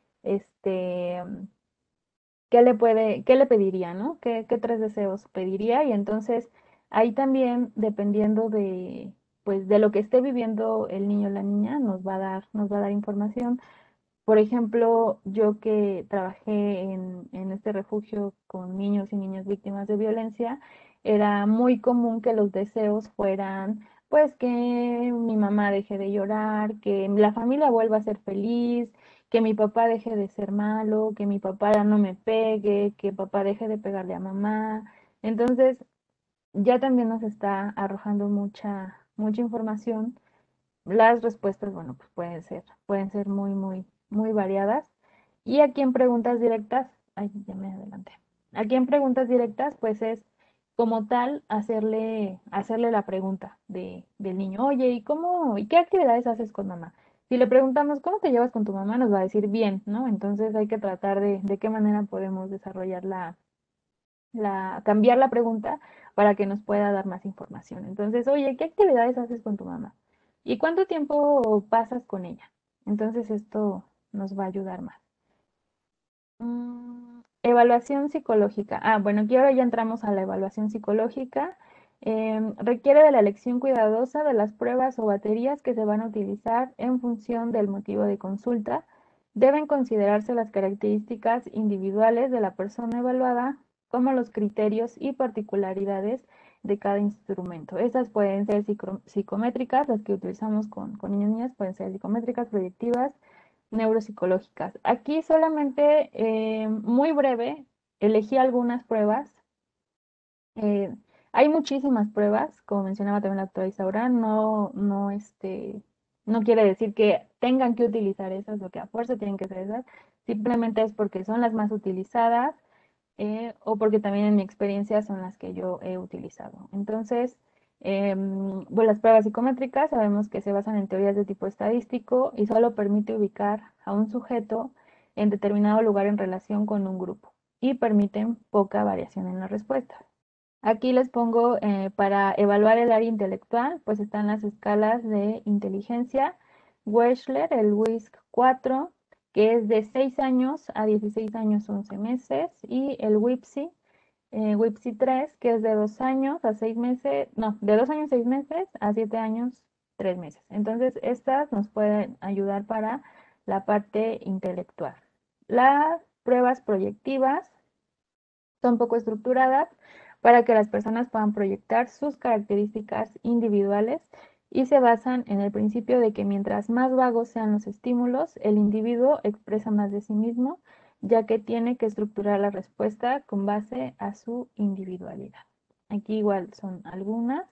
Este, ¿qué le puede, qué le pediría, ¿no? ¿Qué, qué tres deseos pediría? Y entonces ahí también, dependiendo de, pues, de lo que esté viviendo el niño o la niña, nos va a dar, nos va a dar información. Por ejemplo, yo que trabajé en, en este refugio con niños y niñas víctimas de violencia, era muy común que los deseos fueran, pues, que mi mamá deje de llorar, que la familia vuelva a ser feliz, que mi papá deje de ser malo, que mi papá ya no me pegue, que papá deje de pegarle a mamá. Entonces, ya también nos está arrojando mucha, mucha información. Las respuestas, bueno, pues pueden ser, pueden ser muy, muy, muy variadas. Y aquí en preguntas directas, ay, ya me adelanté. Aquí en preguntas directas, pues es como tal, hacerle, hacerle la pregunta de, del niño, oye, ¿y cómo, y qué actividades haces con mamá? Si le preguntamos, ¿cómo te llevas con tu mamá? Nos va a decir bien, ¿no? Entonces hay que tratar de, de qué manera podemos desarrollar la, la, cambiar la pregunta para que nos pueda dar más información. Entonces, oye, ¿qué actividades haces con tu mamá? ¿Y cuánto tiempo pasas con ella? Entonces esto nos va a ayudar más. Mm, evaluación psicológica. Ah, bueno, aquí ahora ya entramos a la evaluación psicológica. Em, requiere de la elección cuidadosa de las pruebas o baterías que se van a utilizar en función del motivo de consulta. Deben considerarse las características individuales de la persona evaluada, como los criterios y particularidades de cada instrumento. Estas pueden ser psico- psicométricas, las que utilizamos con, con niños y niñas, pueden ser psicométricas, proyectivas, neuropsicológicas. Aquí solamente, eh, muy breve, elegí algunas pruebas. Eh, Hay muchísimas pruebas, como mencionaba también la doctora Isaura, no, no, este, no quiere decir que tengan que utilizar esas o que a fuerza tienen que ser esas, simplemente es porque son las más utilizadas, eh, o porque también en mi experiencia son las que yo he utilizado. Entonces, em, pues las pruebas psicométricas sabemos que se basan en teorías de tipo estadístico y solo permite ubicar a un sujeto en determinado lugar en relación con un grupo y permiten poca variación en la respuesta. Aquí les pongo, eh, para evaluar el área intelectual, pues están las escalas de inteligencia. Wechsler, el WISC cuatro, que es de seis años a dieciséis años once meses, y el WIPSI, eh, WIPSI tres, que es de dos años a seis meses, no, de dos años seis meses a siete años tres meses. Entonces, estas nos pueden ayudar para la parte intelectual. Las pruebas proyectivas son poco estructuradas para que las personas puedan proyectar sus características individuales y se basan en el principio de que mientras más vagos sean los estímulos, el individuo expresa más de sí mismo, ya que tiene que estructurar la respuesta con base a su individualidad. Aquí igual son algunas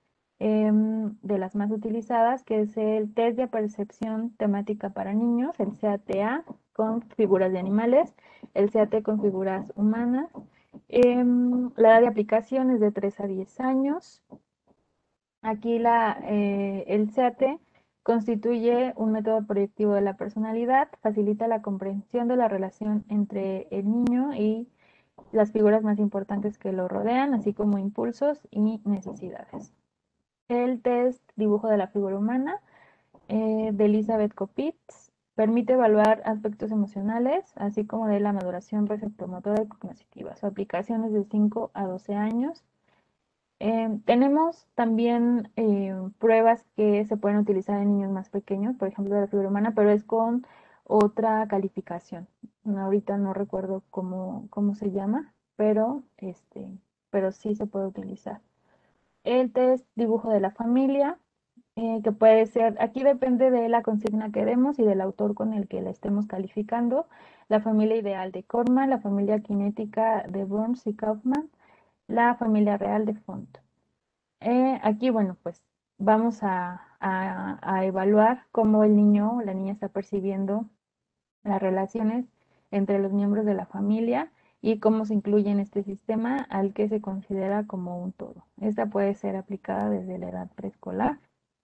em, de las más utilizadas, que es el test de percepción temática para niños, el C A T A, con figuras de animales, el C A T con figuras humanas. Em, la edad de aplicación es de tres a diez años. Aquí la, eh, el C A T constituye un método proyectivo de la personalidad, facilita la comprensión de la relación entre el niño y las figuras más importantes que lo rodean, así como impulsos y necesidades. El test dibujo de la figura humana, eh, de Elizabeth Kopitz, permite evaluar aspectos emocionales, así como de la maduración receptomotora y cognitiva. Su aplicación es de cinco a doce años. Eh, tenemos también, eh, pruebas que se pueden utilizar en niños más pequeños, por ejemplo, de la figura humana, pero es con otra calificación. No, ahorita no recuerdo cómo, cómo se llama, pero, este, pero sí se puede utilizar. El test dibujo de la familia, eh, que puede ser, aquí depende de la consigna que demos y del autor con el que la estemos calificando. La familia ideal de Corman, la familia cinética de Burns y Kaufman, la familia real de Font. Eh, aquí, bueno, pues vamos a, a- a evaluar cómo el niño o la niña está percibiendo las relaciones entre los miembros de la familia y cómo se incluye en este sistema al que se considera como un todo. Esta puede ser aplicada desde la edad preescolar.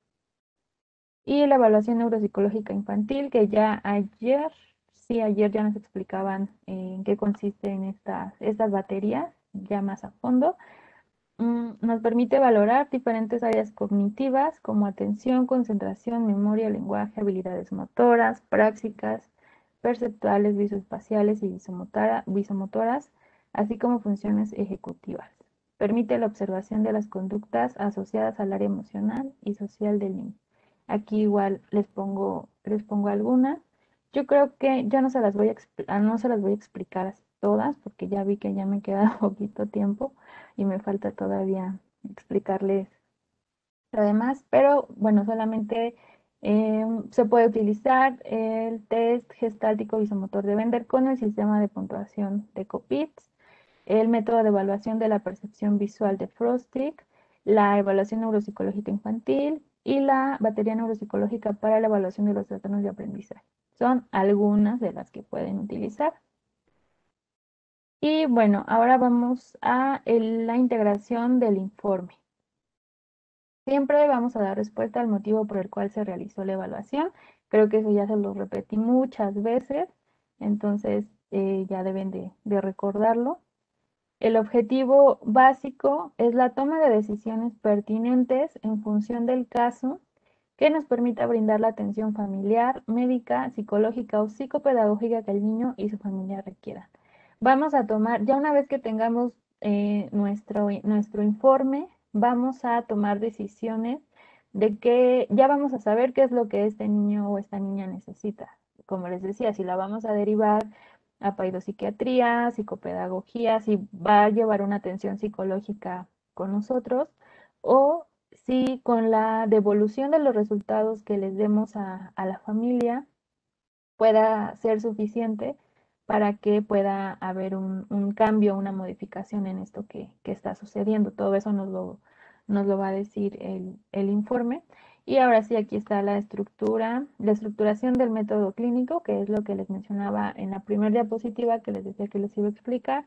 Y la evaluación neuropsicológica infantil, que ya ayer, sí, ayer ya nos explicaban, eh, en qué consisten estas, estas baterías, ya más a fondo. Mm, nos permite valorar diferentes áreas cognitivas como atención, concentración, memoria, lenguaje, habilidades motoras, prácticas, perceptuales, visoespaciales y visomotora- visomotoras, así como funciones ejecutivas. Permite la observación de las conductas asociadas al área emocional y social del niño. Aquí igual les pongo, les pongo algunas. Yo creo que ya no se las voy a, expl- ah, no se las voy a explicar todas porque ya vi que ya me queda poquito tiempo y me falta todavía explicarles lo demás, pero bueno, solamente, eh, se puede utilizar el test gestáltico visomotor de Bender con el sistema de puntuación de Copitz, el método de evaluación de la percepción visual de Frostick, la evaluación neuropsicológica infantil y la batería neuropsicológica para la evaluación de los trastornos de aprendizaje. Son algunas de las que pueden utilizar. Y bueno, ahora vamos a el- la integración del informe. Siempre vamos a dar respuesta al motivo por el cual se realizó la evaluación. Creo que eso ya se lo repetí muchas veces, entonces eh, ya deben de, de recordarlo. El objetivo básico es la toma de decisiones pertinentes en función del caso que nos permita brindar la atención familiar, médica, psicológica o psicopedagógica que el niño y su familia requieran. Vamos a tomar, ya una vez que tengamos eh, nuestro, nuestro informe, vamos a tomar decisiones de que ya vamos a saber qué es lo que este niño o esta niña necesita. Como les decía, si la vamos a derivar a paidopsiquiatría, psicopedagogía, si va a llevar una atención psicológica con nosotros, o si con la devolución de los resultados que les demos a, a la familia pueda ser suficiente para que pueda haber un, un cambio, una modificación en esto que, que, está sucediendo. Todo eso nos lo, nos lo va a decir el, el informe. Y ahora sí, aquí está la estructura, la estructuración del método clínico, que es lo que les mencionaba en la primera diapositiva que les decía que les iba a explicar.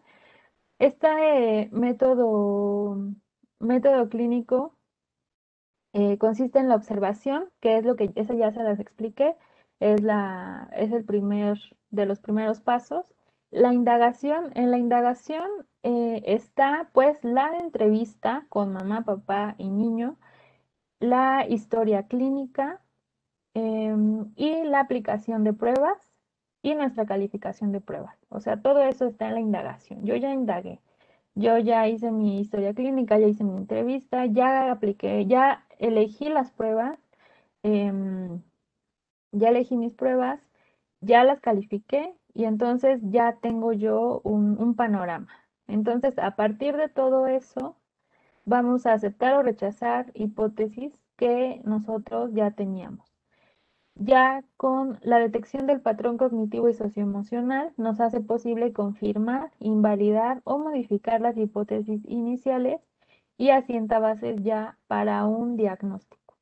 Este método, método clínico eh, consiste en la observación, que es lo que, esa ya se las expliqué, es, la, es el primer de los primeros pasos. La indagación, en la indagación eh, está pues la entrevista con mamá, papá y niño, la historia clínica eh, y la aplicación de pruebas y nuestra calificación de pruebas. O sea, todo eso está en la indagación. Yo ya indagué. Yo ya hice mi historia clínica, ya hice mi entrevista, ya apliqué, ya elegí las pruebas, em, ya elegí mis pruebas, ya las califiqué y entonces ya tengo yo un, un panorama. Entonces, a partir de todo eso, vamos a aceptar o rechazar hipótesis que nosotros ya teníamos. Ya con la detección del patrón cognitivo y socioemocional nos hace posible confirmar, invalidar o modificar las hipótesis iniciales y asienta bases ya para un diagnóstico.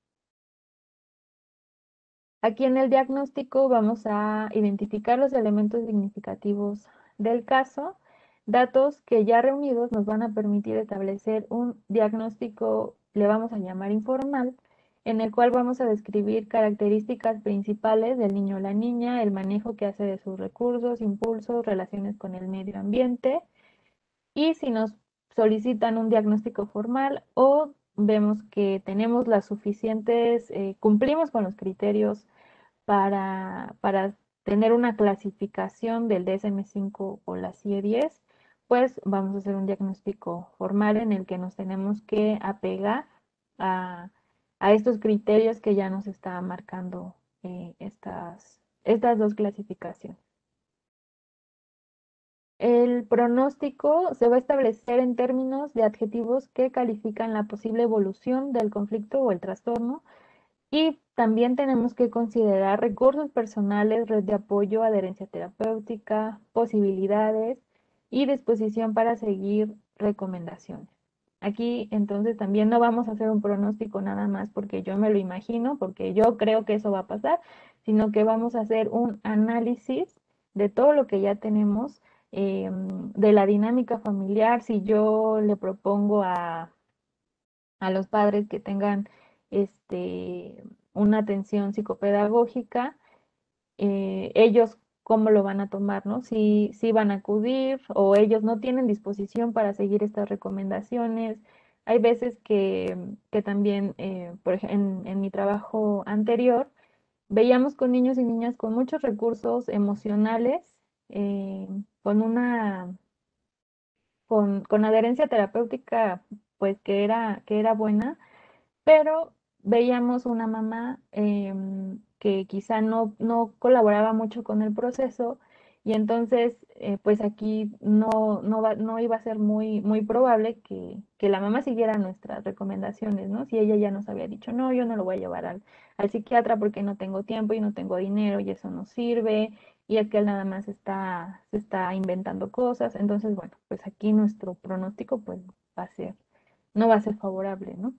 Aquí en el diagnóstico vamos a identificar los elementos significativos del caso, datos que ya reunidos nos van a permitir establecer un diagnóstico, le vamos a llamar informal, en el cual vamos a describir características principales del niño o la niña, el manejo que hace de sus recursos, impulsos, relaciones con el medio ambiente y si nos solicitan un diagnóstico formal o vemos que tenemos las suficientes, eh, cumplimos con los criterios para, para tener una clasificación del D S M cinco o la C I E diez, pues vamos a hacer un diagnóstico formal en el que nos tenemos que apegar a, a estos criterios que ya nos está marcando eh, estas, estas dos clasificaciones. El pronóstico se va a establecer en términos de adjetivos que califican la posible evolución del conflicto o el trastorno y también tenemos que considerar recursos personales, red de apoyo, adherencia terapéutica, posibilidades y disposición para seguir recomendaciones. Aquí entonces también no vamos a hacer un pronóstico nada más porque yo me lo imagino, porque yo creo que eso va a pasar, sino que vamos a hacer un análisis de todo lo que ya tenemos, eh, de la dinámica familiar. Si yo le propongo a a los padres que tengan este, una atención psicopedagógica, eh, ellos cómo lo van a tomar, ¿no? Si, si van a acudir o ellos no tienen disposición para seguir estas recomendaciones. Hay veces que, que también, eh, por ejemplo, en, en mi trabajo anterior, veíamos con niños y niñas con muchos recursos emocionales, eh, con una, con, con adherencia terapéutica, pues que era, que era buena, pero veíamos una mamá em, que quizá no, no colaboraba mucho con el proceso y entonces eh, pues aquí no, no, va- no iba a ser muy, muy probable que, que la mamá siguiera nuestras recomendaciones, ¿no? Si ella ya nos había dicho, no, yo no lo voy a llevar al, al psiquiatra porque no tengo tiempo y no tengo dinero y eso no sirve y es que él nada más está, se está inventando cosas, entonces bueno, pues aquí nuestro pronóstico pues va a ser, no va a ser favorable, ¿no?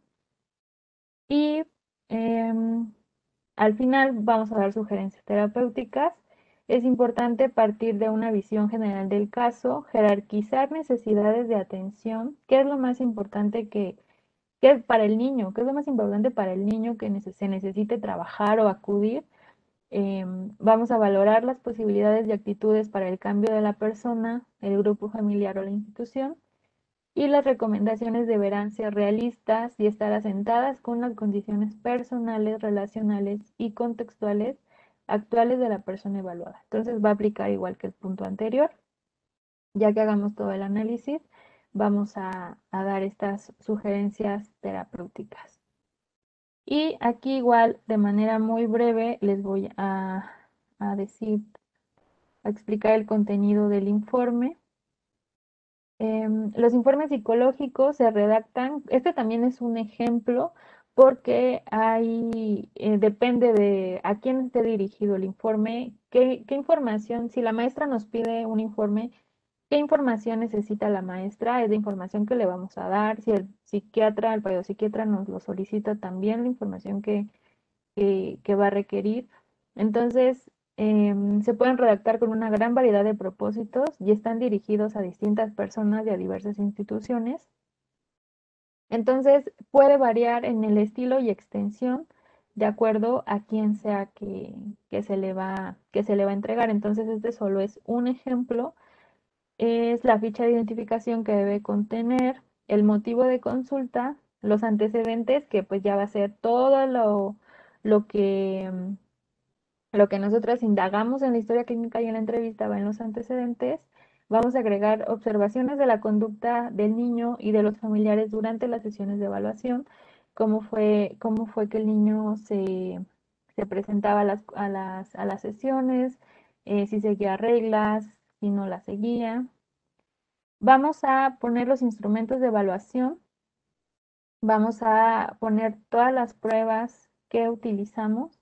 Y em, al final vamos a dar sugerencias terapéuticas Es importante partir de una visión general del caso, jerarquizar necesidades de atención, qué es lo más importante que, que es para el niño, qué es lo más importante para el niño que nece- se necesite trabajar o acudir. Eh, vamos a valorar las posibilidades y actitudes para el cambio de la persona, el grupo familiar o la institución, y las recomendaciones deberán ser realistas y estar asentadas con las condiciones personales, relacionales y contextuales actuales de la persona evaluada. Entonces va a aplicar igual que el punto anterior. Ya que hagamos todo el análisis, vamos a, a dar estas sugerencias terapéuticas. Y aquí igual, de manera muy breve, les voy a, a decir, a explicar el contenido del informe. Em, los informes psicológicos se redactan, este también es un ejemplo porque hay, eh, depende de a quién esté dirigido el informe, qué, qué información, si la maestra nos pide un informe, qué información necesita la maestra, es la información que le vamos a dar, si el psiquiatra, el psiquiatra nos lo solicita también, la información que, que, que va a requerir. Entonces, em, se pueden redactar con una gran variedad de propósitos y están dirigidos a distintas personas y a diversas instituciones. Entonces, puede variar en el estilo y extensión de acuerdo a quién sea que, que se le va, que se le va a entregar. Entonces, este solo es un ejemplo. Es la ficha de identificación que debe contener, el motivo de consulta, los antecedentes, que pues ya va a ser todo lo, lo que mm, lo que nosotros indagamos en la historia clínica y en la entrevista va en los antecedentes. Vamos a agregar observaciones de la conducta del niño y de los familiares durante las sesiones de evaluación, cómo fue, cómo fue que el niño se, se presentaba a las, a las, a las sesiones, eh, si seguía reglas, si no las seguía. Vamos a poner los instrumentos de evaluación, vamos a poner todas las pruebas que utilizamos,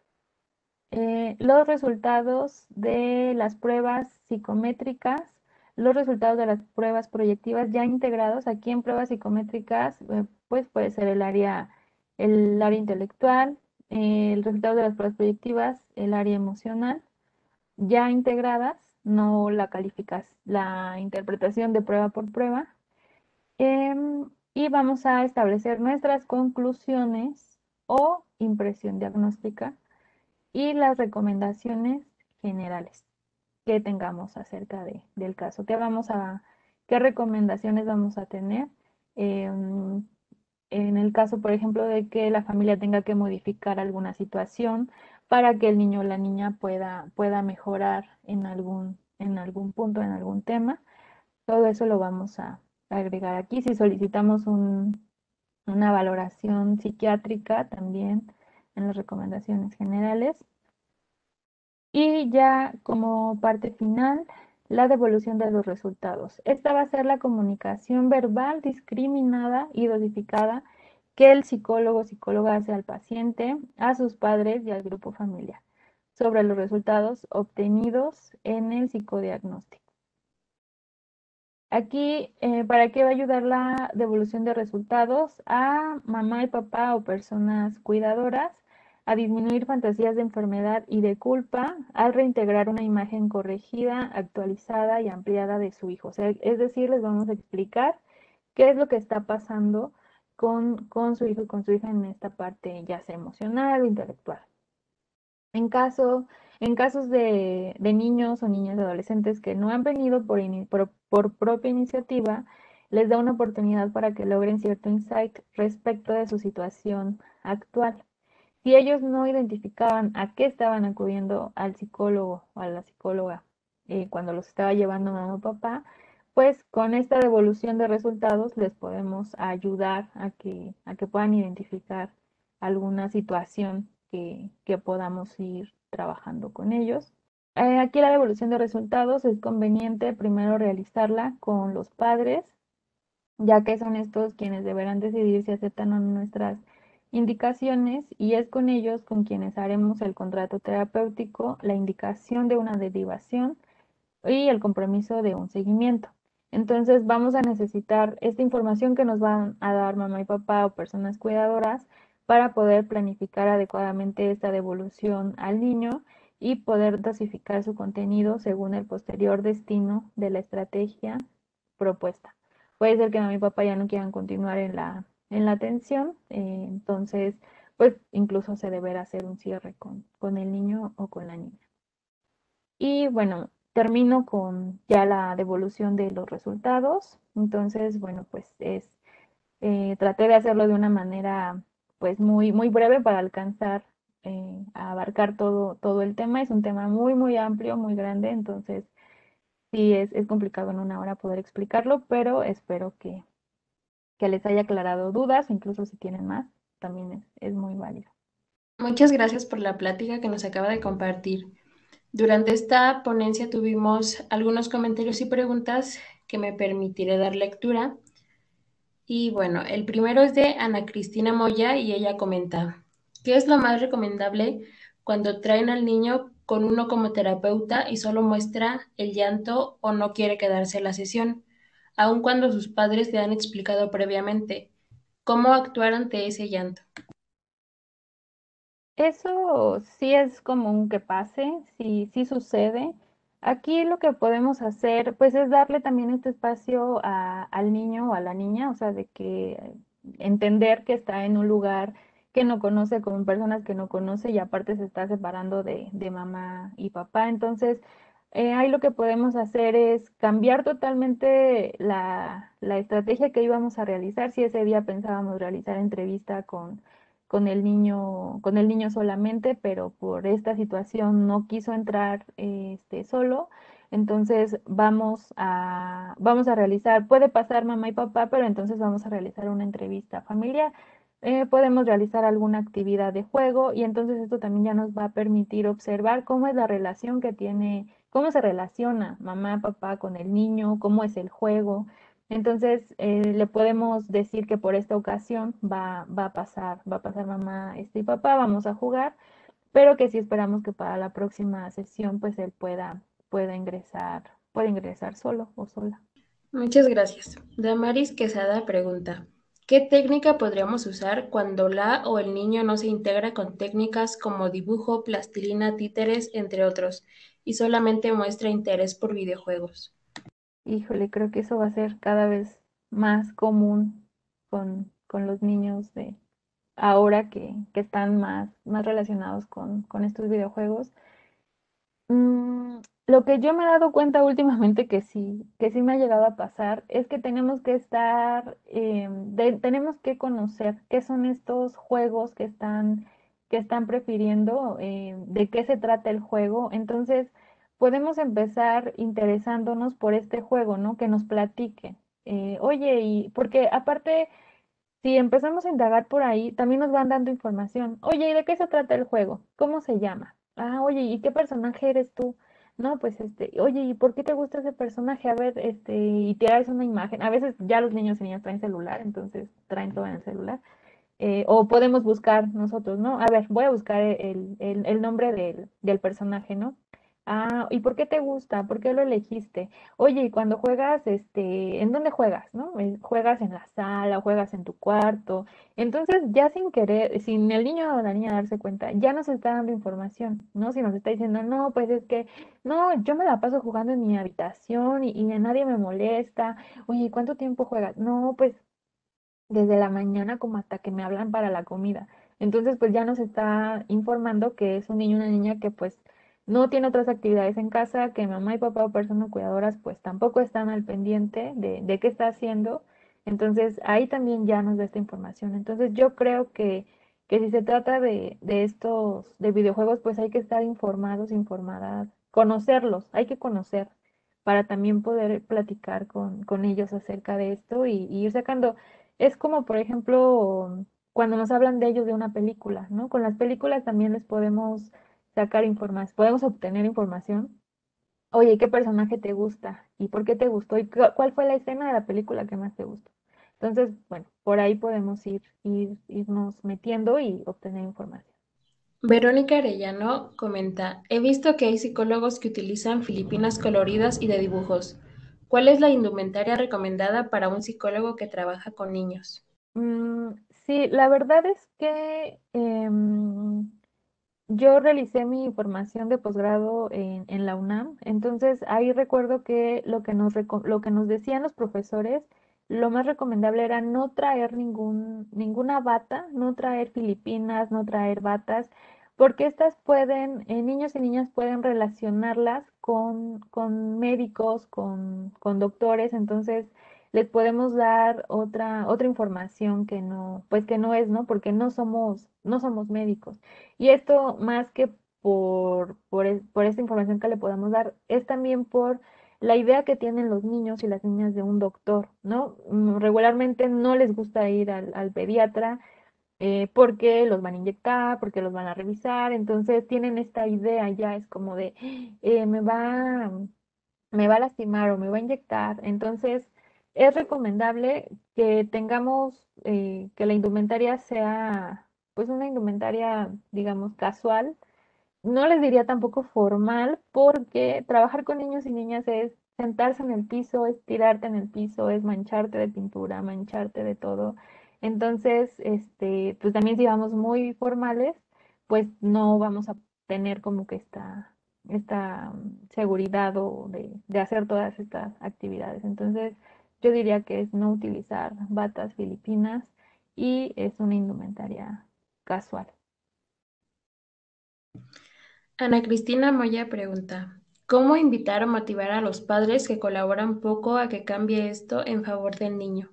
eh, los resultados de las pruebas psicométricas, los resultados de las pruebas proyectivas ya integrados. Aquí en pruebas psicométricas, eh, pues puede ser el área, el área intelectual, eh, el resultado de las pruebas proyectivas, el área emocional, ya integradas, no la calificación, la interpretación de prueba por prueba. Em, y vamos a establecer nuestras conclusiones o impresión diagnóstica y las recomendaciones generales que tengamos acerca de, del caso. ¿Qué vamos a, qué recomendaciones vamos a tener? Em, en el caso, por ejemplo, de que la familia tenga que modificar alguna situación para que el niño o la niña pueda, pueda mejorar en algún, en algún punto, en algún tema. Todo eso lo vamos a agregar aquí. Si solicitamos un, una valoración psiquiátrica, también en las recomendaciones generales. Y ya como parte final, la devolución de los resultados. Esta va a ser la comunicación verbal discriminada y dosificada que el psicólogo o psicóloga hace al paciente, a sus padres y al grupo familiar sobre los resultados obtenidos en el psicodiagnóstico. Aquí, eh, ¿para qué va a ayudar la devolución de resultados? A mamá y papá o personas cuidadoras a disminuir fantasías de enfermedad y de culpa al reintegrar una imagen corregida, actualizada y ampliada de su hijo. O sea, es decir, les vamos a explicar qué es lo que está pasando con, con su hijo y con su hija en esta parte, ya sea emocional o intelectual. En caso, en casos de, de niños o niñas y adolescentes que no han venido por, ini- por, por propia iniciativa, les da una oportunidad para que logren cierto insight respecto de su situación actual. Si ellos no identificaban a qué estaban acudiendo al psicólogo o a la psicóloga eh, cuando los estaba llevando mamá o papá, pues con esta devolución de resultados les podemos ayudar a que, a que puedan identificar alguna situación que, que podamos ir trabajando con ellos. Eh, aquí la devolución de resultados es conveniente primero realizarla con los padres, ya que son estos quienes deberán decidir si aceptan o no nuestras indicaciones y es con ellos con quienes haremos el contrato terapéutico, la indicación de una derivación y el compromiso de un seguimiento. Entonces vamos a necesitar esta información que nos van a dar mamá y papá o personas cuidadoras para poder planificar adecuadamente esta devolución al niño y poder dosificar su contenido según el posterior destino de la estrategia propuesta. Puede ser que mamá y papá ya no quieran continuar en la, en la atención, eh, entonces, pues incluso se deberá hacer un cierre con, con el niño o con la niña. Y bueno, termino con ya la devolución de los resultados. Entonces, bueno, pues es, eh, traté de hacerlo de una manera pues muy, muy breve para alcanzar eh, a abarcar todo, todo el tema. Es un tema muy, muy amplio, muy grande, entonces sí es, es complicado en una hora poder explicarlo, pero espero que, que les haya aclarado dudas, incluso si tienen más, también es, es muy válido. Muchas gracias por la plática que nos acaba de compartir. Durante esta ponencia tuvimos algunos comentarios y preguntas que me permitiré dar lectura. Y bueno, el primero es de Ana Cristina Moya y ella comenta, ¿qué es lo más recomendable cuando traen al niño con uno como terapeuta y solo muestra el llanto o no quiere quedarse en la sesión, aun cuando sus padres le han explicado previamente cómo actuar ante ese llanto? Eso sí es común que pase, sí, sí sucede. Aquí lo que podemos hacer, pues, es darle también este espacio a- al niño o a la niña, o sea, de que entender que está en un lugar que no conoce, con personas que no conoce y aparte se está separando de, de mamá y papá. Entonces, eh, ahí lo que podemos hacer es cambiar totalmente la, la estrategia que íbamos a realizar. Si ese día pensábamos realizar entrevista con con el niño, con el niño solamente, pero por esta situación no quiso entrar este, solo. Entonces vamos a, vamos a realizar, puede pasar mamá y papá, pero entonces vamos a realizar una entrevista familiar. Eh, podemos realizar alguna actividad de juego y entonces esto también ya nos va a permitir observar cómo es la relación que tiene, cómo se relaciona mamá, papá con el niño, cómo es el juego. Entonces, eh, le podemos decir que por esta ocasión va, va a pasar, va a pasar mamá, este y papá, vamos a jugar, pero que sí esperamos que para la próxima sesión, pues él pueda, pueda ingresar, pueda ingresar solo o sola. Muchas gracias. Damaris Quesada pregunta, ¿qué técnica podríamos usar cuando la o el niño no se integra con técnicas como dibujo, plastilina, títeres, entre otros, y solamente muestra interés por videojuegos? Híjole, creo que eso va a ser cada vez más común con, con los niños de ahora que, que están más, más relacionados con, con estos videojuegos. Mm, lo que yo me he dado cuenta últimamente que sí, que sí me ha llegado a pasar, es que tenemos que estar, eh, de- tenemos que conocer qué son estos juegos que están, que están prefiriendo, eh, de qué se trata el juego. Entonces, podemos empezar interesándonos por este juego, ¿no? Que nos platique. Eh, oye, y porque aparte si empezamos a indagar por ahí, también nos van dando información. Oye, ¿y de qué se trata el juego? ¿Cómo se llama? Ah, oye, ¿y qué personaje eres tú? No, pues este, oye, ¿y por qué te gusta ese personaje? A ver, este, y tienes una imagen. A veces ya los niños y niñas traen celular, entonces traen todo en el celular. Eh, o podemos buscar nosotros, ¿no? A ver, voy a buscar el, el, el nombre del, del personaje, ¿no? Ah, ¿y por qué te gusta? ¿Por qué lo elegiste? Oye, y cuando juegas, este, ¿en dónde juegas, no? Eh, ¿Juegas en la sala, juegas en tu cuarto? Entonces, ya sin querer, sin el niño o la niña darse cuenta, ya nos está dando información, ¿no? Si nos está diciendo, no, pues es que, no, yo me la paso jugando en mi habitación y, y nadie me molesta. Oye, ¿y cuánto tiempo juegas? No, pues desde la mañana como hasta que me hablan para la comida. Entonces, pues ya nos está informando que es un niño o una niña que pues no tiene otras actividades en casa, que mamá y papá o personas cuidadoras pues tampoco están al pendiente de, de qué está haciendo. Entonces, ahí también ya nos da esta información. Entonces, yo creo que, que si se trata de, de estos, de videojuegos, pues hay que estar informados, informadas, conocerlos, hay que conocer para también poder platicar con, con ellos acerca de esto y, y ir sacando es como, por ejemplo, cuando nos hablan de ellos de una película, ¿no? Con las películas también les podemos sacar información, podemos obtener información. Oye, ¿qué personaje te gusta? ¿Y por qué te gustó? ¿Y cu- cuál fue la escena de la película que más te gustó? Entonces, bueno, por ahí podemos ir, ir, irnos metiendo y obtener información. Verónica Arellano comenta, he visto que hay psicólogos que utilizan Filipinas coloridas y de dibujos. ¿Cuál es la indumentaria recomendada para un psicólogo que trabaja con niños? Mm, sí, la verdad es que em, yo realicé mi formación de posgrado en, en la UNAM, entonces ahí recuerdo que lo que nos, reco- lo que nos decían los profesores, lo más recomendable era no traer ningún, ninguna bata, no traer filipinas, no traer batas, porque estas pueden, eh, niños y niñas pueden relacionarlas con, con médicos, con, con doctores, entonces les podemos dar otra, otra información que no, pues que no es, ¿no? Porque no somos, no somos médicos. Y esto más que por, por, es- por esta información que le podamos dar, es también por la idea que tienen los niños y las niñas de un doctor, ¿no? Mm, Regularmente no les gusta ir al, al pediatra eh, porque los van a inyectar, porque los van a revisar, entonces tienen esta idea ya, es como de, eh, me va, me va a lastimar o me va a inyectar. Entonces, es recomendable que tengamos, eh, que la indumentaria sea, pues una indumentaria, digamos, casual. No les diría tampoco formal, porque trabajar con niños y niñas es sentarse en el piso, es tirarte en el piso, es mancharte de pintura, mancharte de todo. Entonces, este, pues también si vamos muy formales, pues no vamos a tener como que esta, esta mm, seguridad o de, de hacer todas estas actividades. Entonces, yo diría que es no utilizar batas filipinas y es una indumentaria casual. Ana Cristina Moya pregunta, ¿cómo invitar o motivar a los padres que colaboran poco a que cambie esto en favor del niño?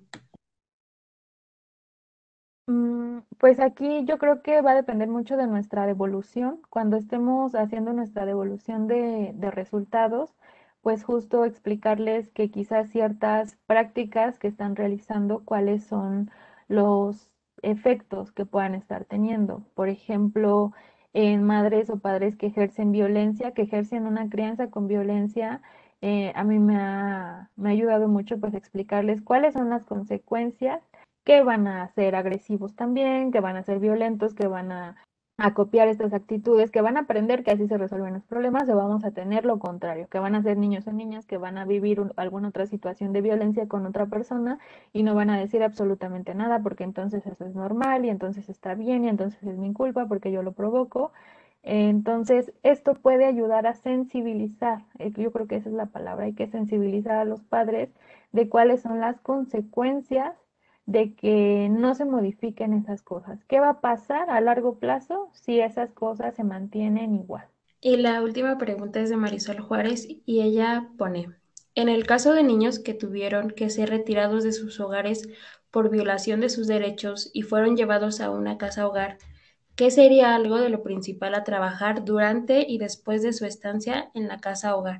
Mm, Pues aquí yo creo que va a depender mucho de nuestra devolución. Cuando estemos haciendo nuestra devolución de, de resultados, pues justo explicarles que quizás ciertas prácticas que están realizando, cuáles son los efectos que puedan estar teniendo. Por ejemplo, en madres o padres que ejercen violencia, que ejercen una crianza con violencia, eh, a mí me ha, me ha ayudado mucho pues explicarles cuáles son las consecuencias, que van a ser agresivos también, que van a ser violentos, que van a, a copiar estas actitudes, que van a aprender que así se resuelven los problemas, o vamos a tener lo contrario, que van a ser niños o niñas que van a vivir un- alguna otra situación de violencia con otra persona y no van a decir absolutamente nada porque entonces eso es normal y entonces está bien y entonces es mi culpa porque yo lo provoco. Entonces, esto puede ayudar a sensibilizar, eh, yo creo que esa es la palabra, hay que sensibilizar a los padres de cuáles son las consecuencias de que no se modifiquen esas cosas. ¿Qué va a pasar a largo plazo si esas cosas se mantienen igual? Y la última pregunta es de Marisol Juárez y ella pone, en el caso de niños que tuvieron que ser retirados de sus hogares por violación de sus derechos y fueron llevados a una casa hogar, ¿qué sería algo de lo principal a trabajar durante y después de su estancia en la casa hogar?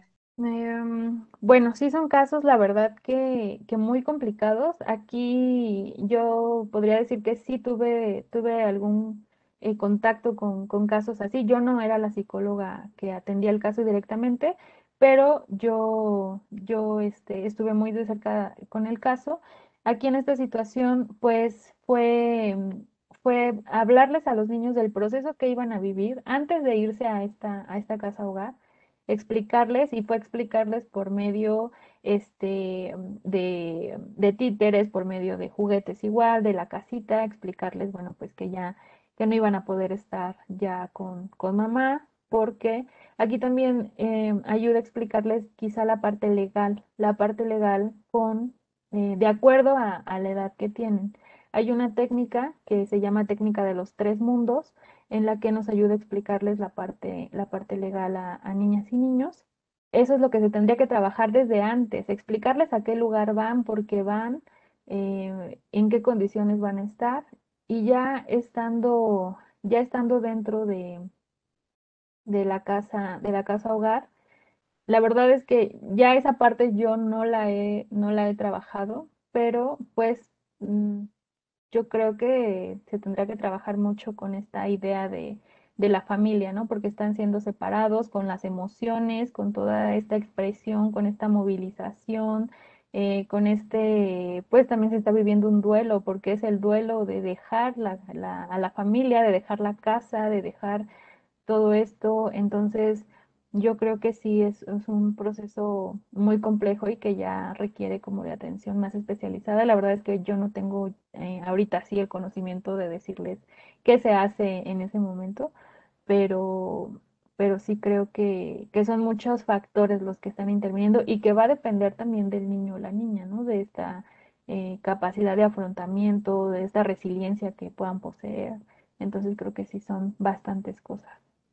Em, bueno, sí son casos, la verdad, que, que muy complicados. Aquí yo podría decir que sí tuve, tuve algún eh, contacto con, con casos así. Yo no era la psicóloga que atendía el caso directamente, pero yo, yo este, estuve muy de cerca con el caso. Aquí en esta situación, pues fue, em, fue hablarles a los niños del proceso que iban a vivir antes de irse a esta, a esta casa hogar, explicarles, y fue explicarles por medio este, de, de títeres, por medio de juguetes igual, de la casita, explicarles, bueno, pues que ya, que no iban a poder estar ya con, con mamá, porque aquí también eh, ayuda a explicarles quizá la parte legal, la parte legal con, eh, de acuerdo a, a la edad que tienen. Hay una técnica que se llama técnica de los tres mundos, en la que nos ayuda a explicarles la parte, la parte legal a, a niñas y niños. Eso es lo que se tendría que trabajar desde antes, explicarles a qué lugar van, por qué van, eh, en qué condiciones van a estar, y ya estando, ya estando dentro de, de la casa, de la casa hogar. La verdad es que ya esa parte yo no la he, no la he trabajado, pero pues mm, yo creo que se tendrá que trabajar mucho con esta idea de, de la familia, ¿no? Porque están siendo separados con las emociones, con toda esta expresión, con esta movilización, eh, con este, pues también se está viviendo un duelo, porque es el duelo de dejar la, la- a la familia, de dejar la casa, de dejar todo esto. Entonces, yo creo que sí es, es un proceso muy complejo y que ya requiere como de atención más especializada. La verdad es que yo no tengo eh, ahorita sí el conocimiento de decirles qué se hace en ese momento, pero, pero sí creo que, que son muchos factores los que están interviniendo y que va a depender también del niño o la niña, ¿no? De esta eh, capacidad de afrontamiento, de esta resiliencia que puedan poseer. Entonces creo que sí son bastantes cosas.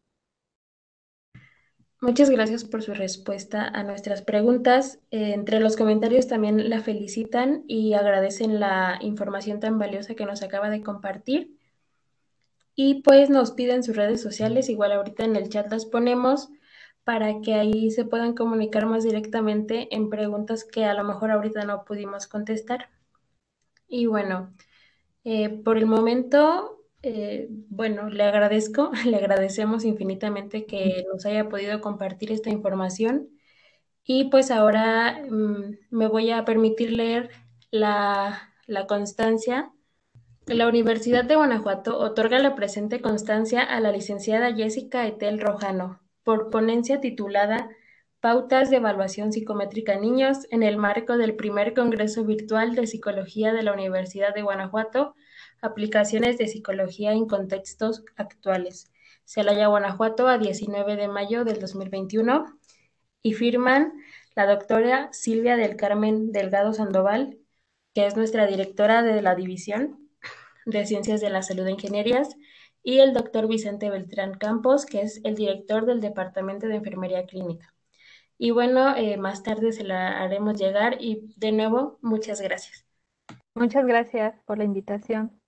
Muchas gracias por su respuesta a nuestras preguntas. Eh, entre los comentarios también la felicitan y agradecen la información tan valiosa que nos acaba de compartir. Y pues nos piden sus redes sociales, igual ahorita en el chat las ponemos para que ahí se puedan comunicar más directamente en preguntas que a lo mejor ahorita no pudimos contestar. Y bueno, eh, por el momento, eh, bueno, le agradezco, le agradecemos infinitamente que nos haya podido compartir esta información. Y pues ahora mm, me voy a permitir leer la, la constancia. La Universidad de Guanajuato otorga la presente constancia a la licenciada Jessica Etel Rojano por ponencia titulada Pautas de Evaluación Psicométrica en Niños en el marco del primer Congreso Virtual de Psicología de la Universidad de Guanajuato, Aplicaciones de Psicología en Contextos Actuales. Celaya, Guanajuato, a diecinueve de mayo del dos mil veintiuno. Y firman la doctora Silvia del Carmen Delgado Sandoval, que es nuestra directora de la división de Ciencias de la Salud e Ingenierías, y el doctor Vicente Beltrán Campos, que es el director del Departamento de Enfermería Clínica. Y bueno, eh, más tarde se la haremos llegar y de nuevo, muchas gracias. Muchas gracias por la invitación.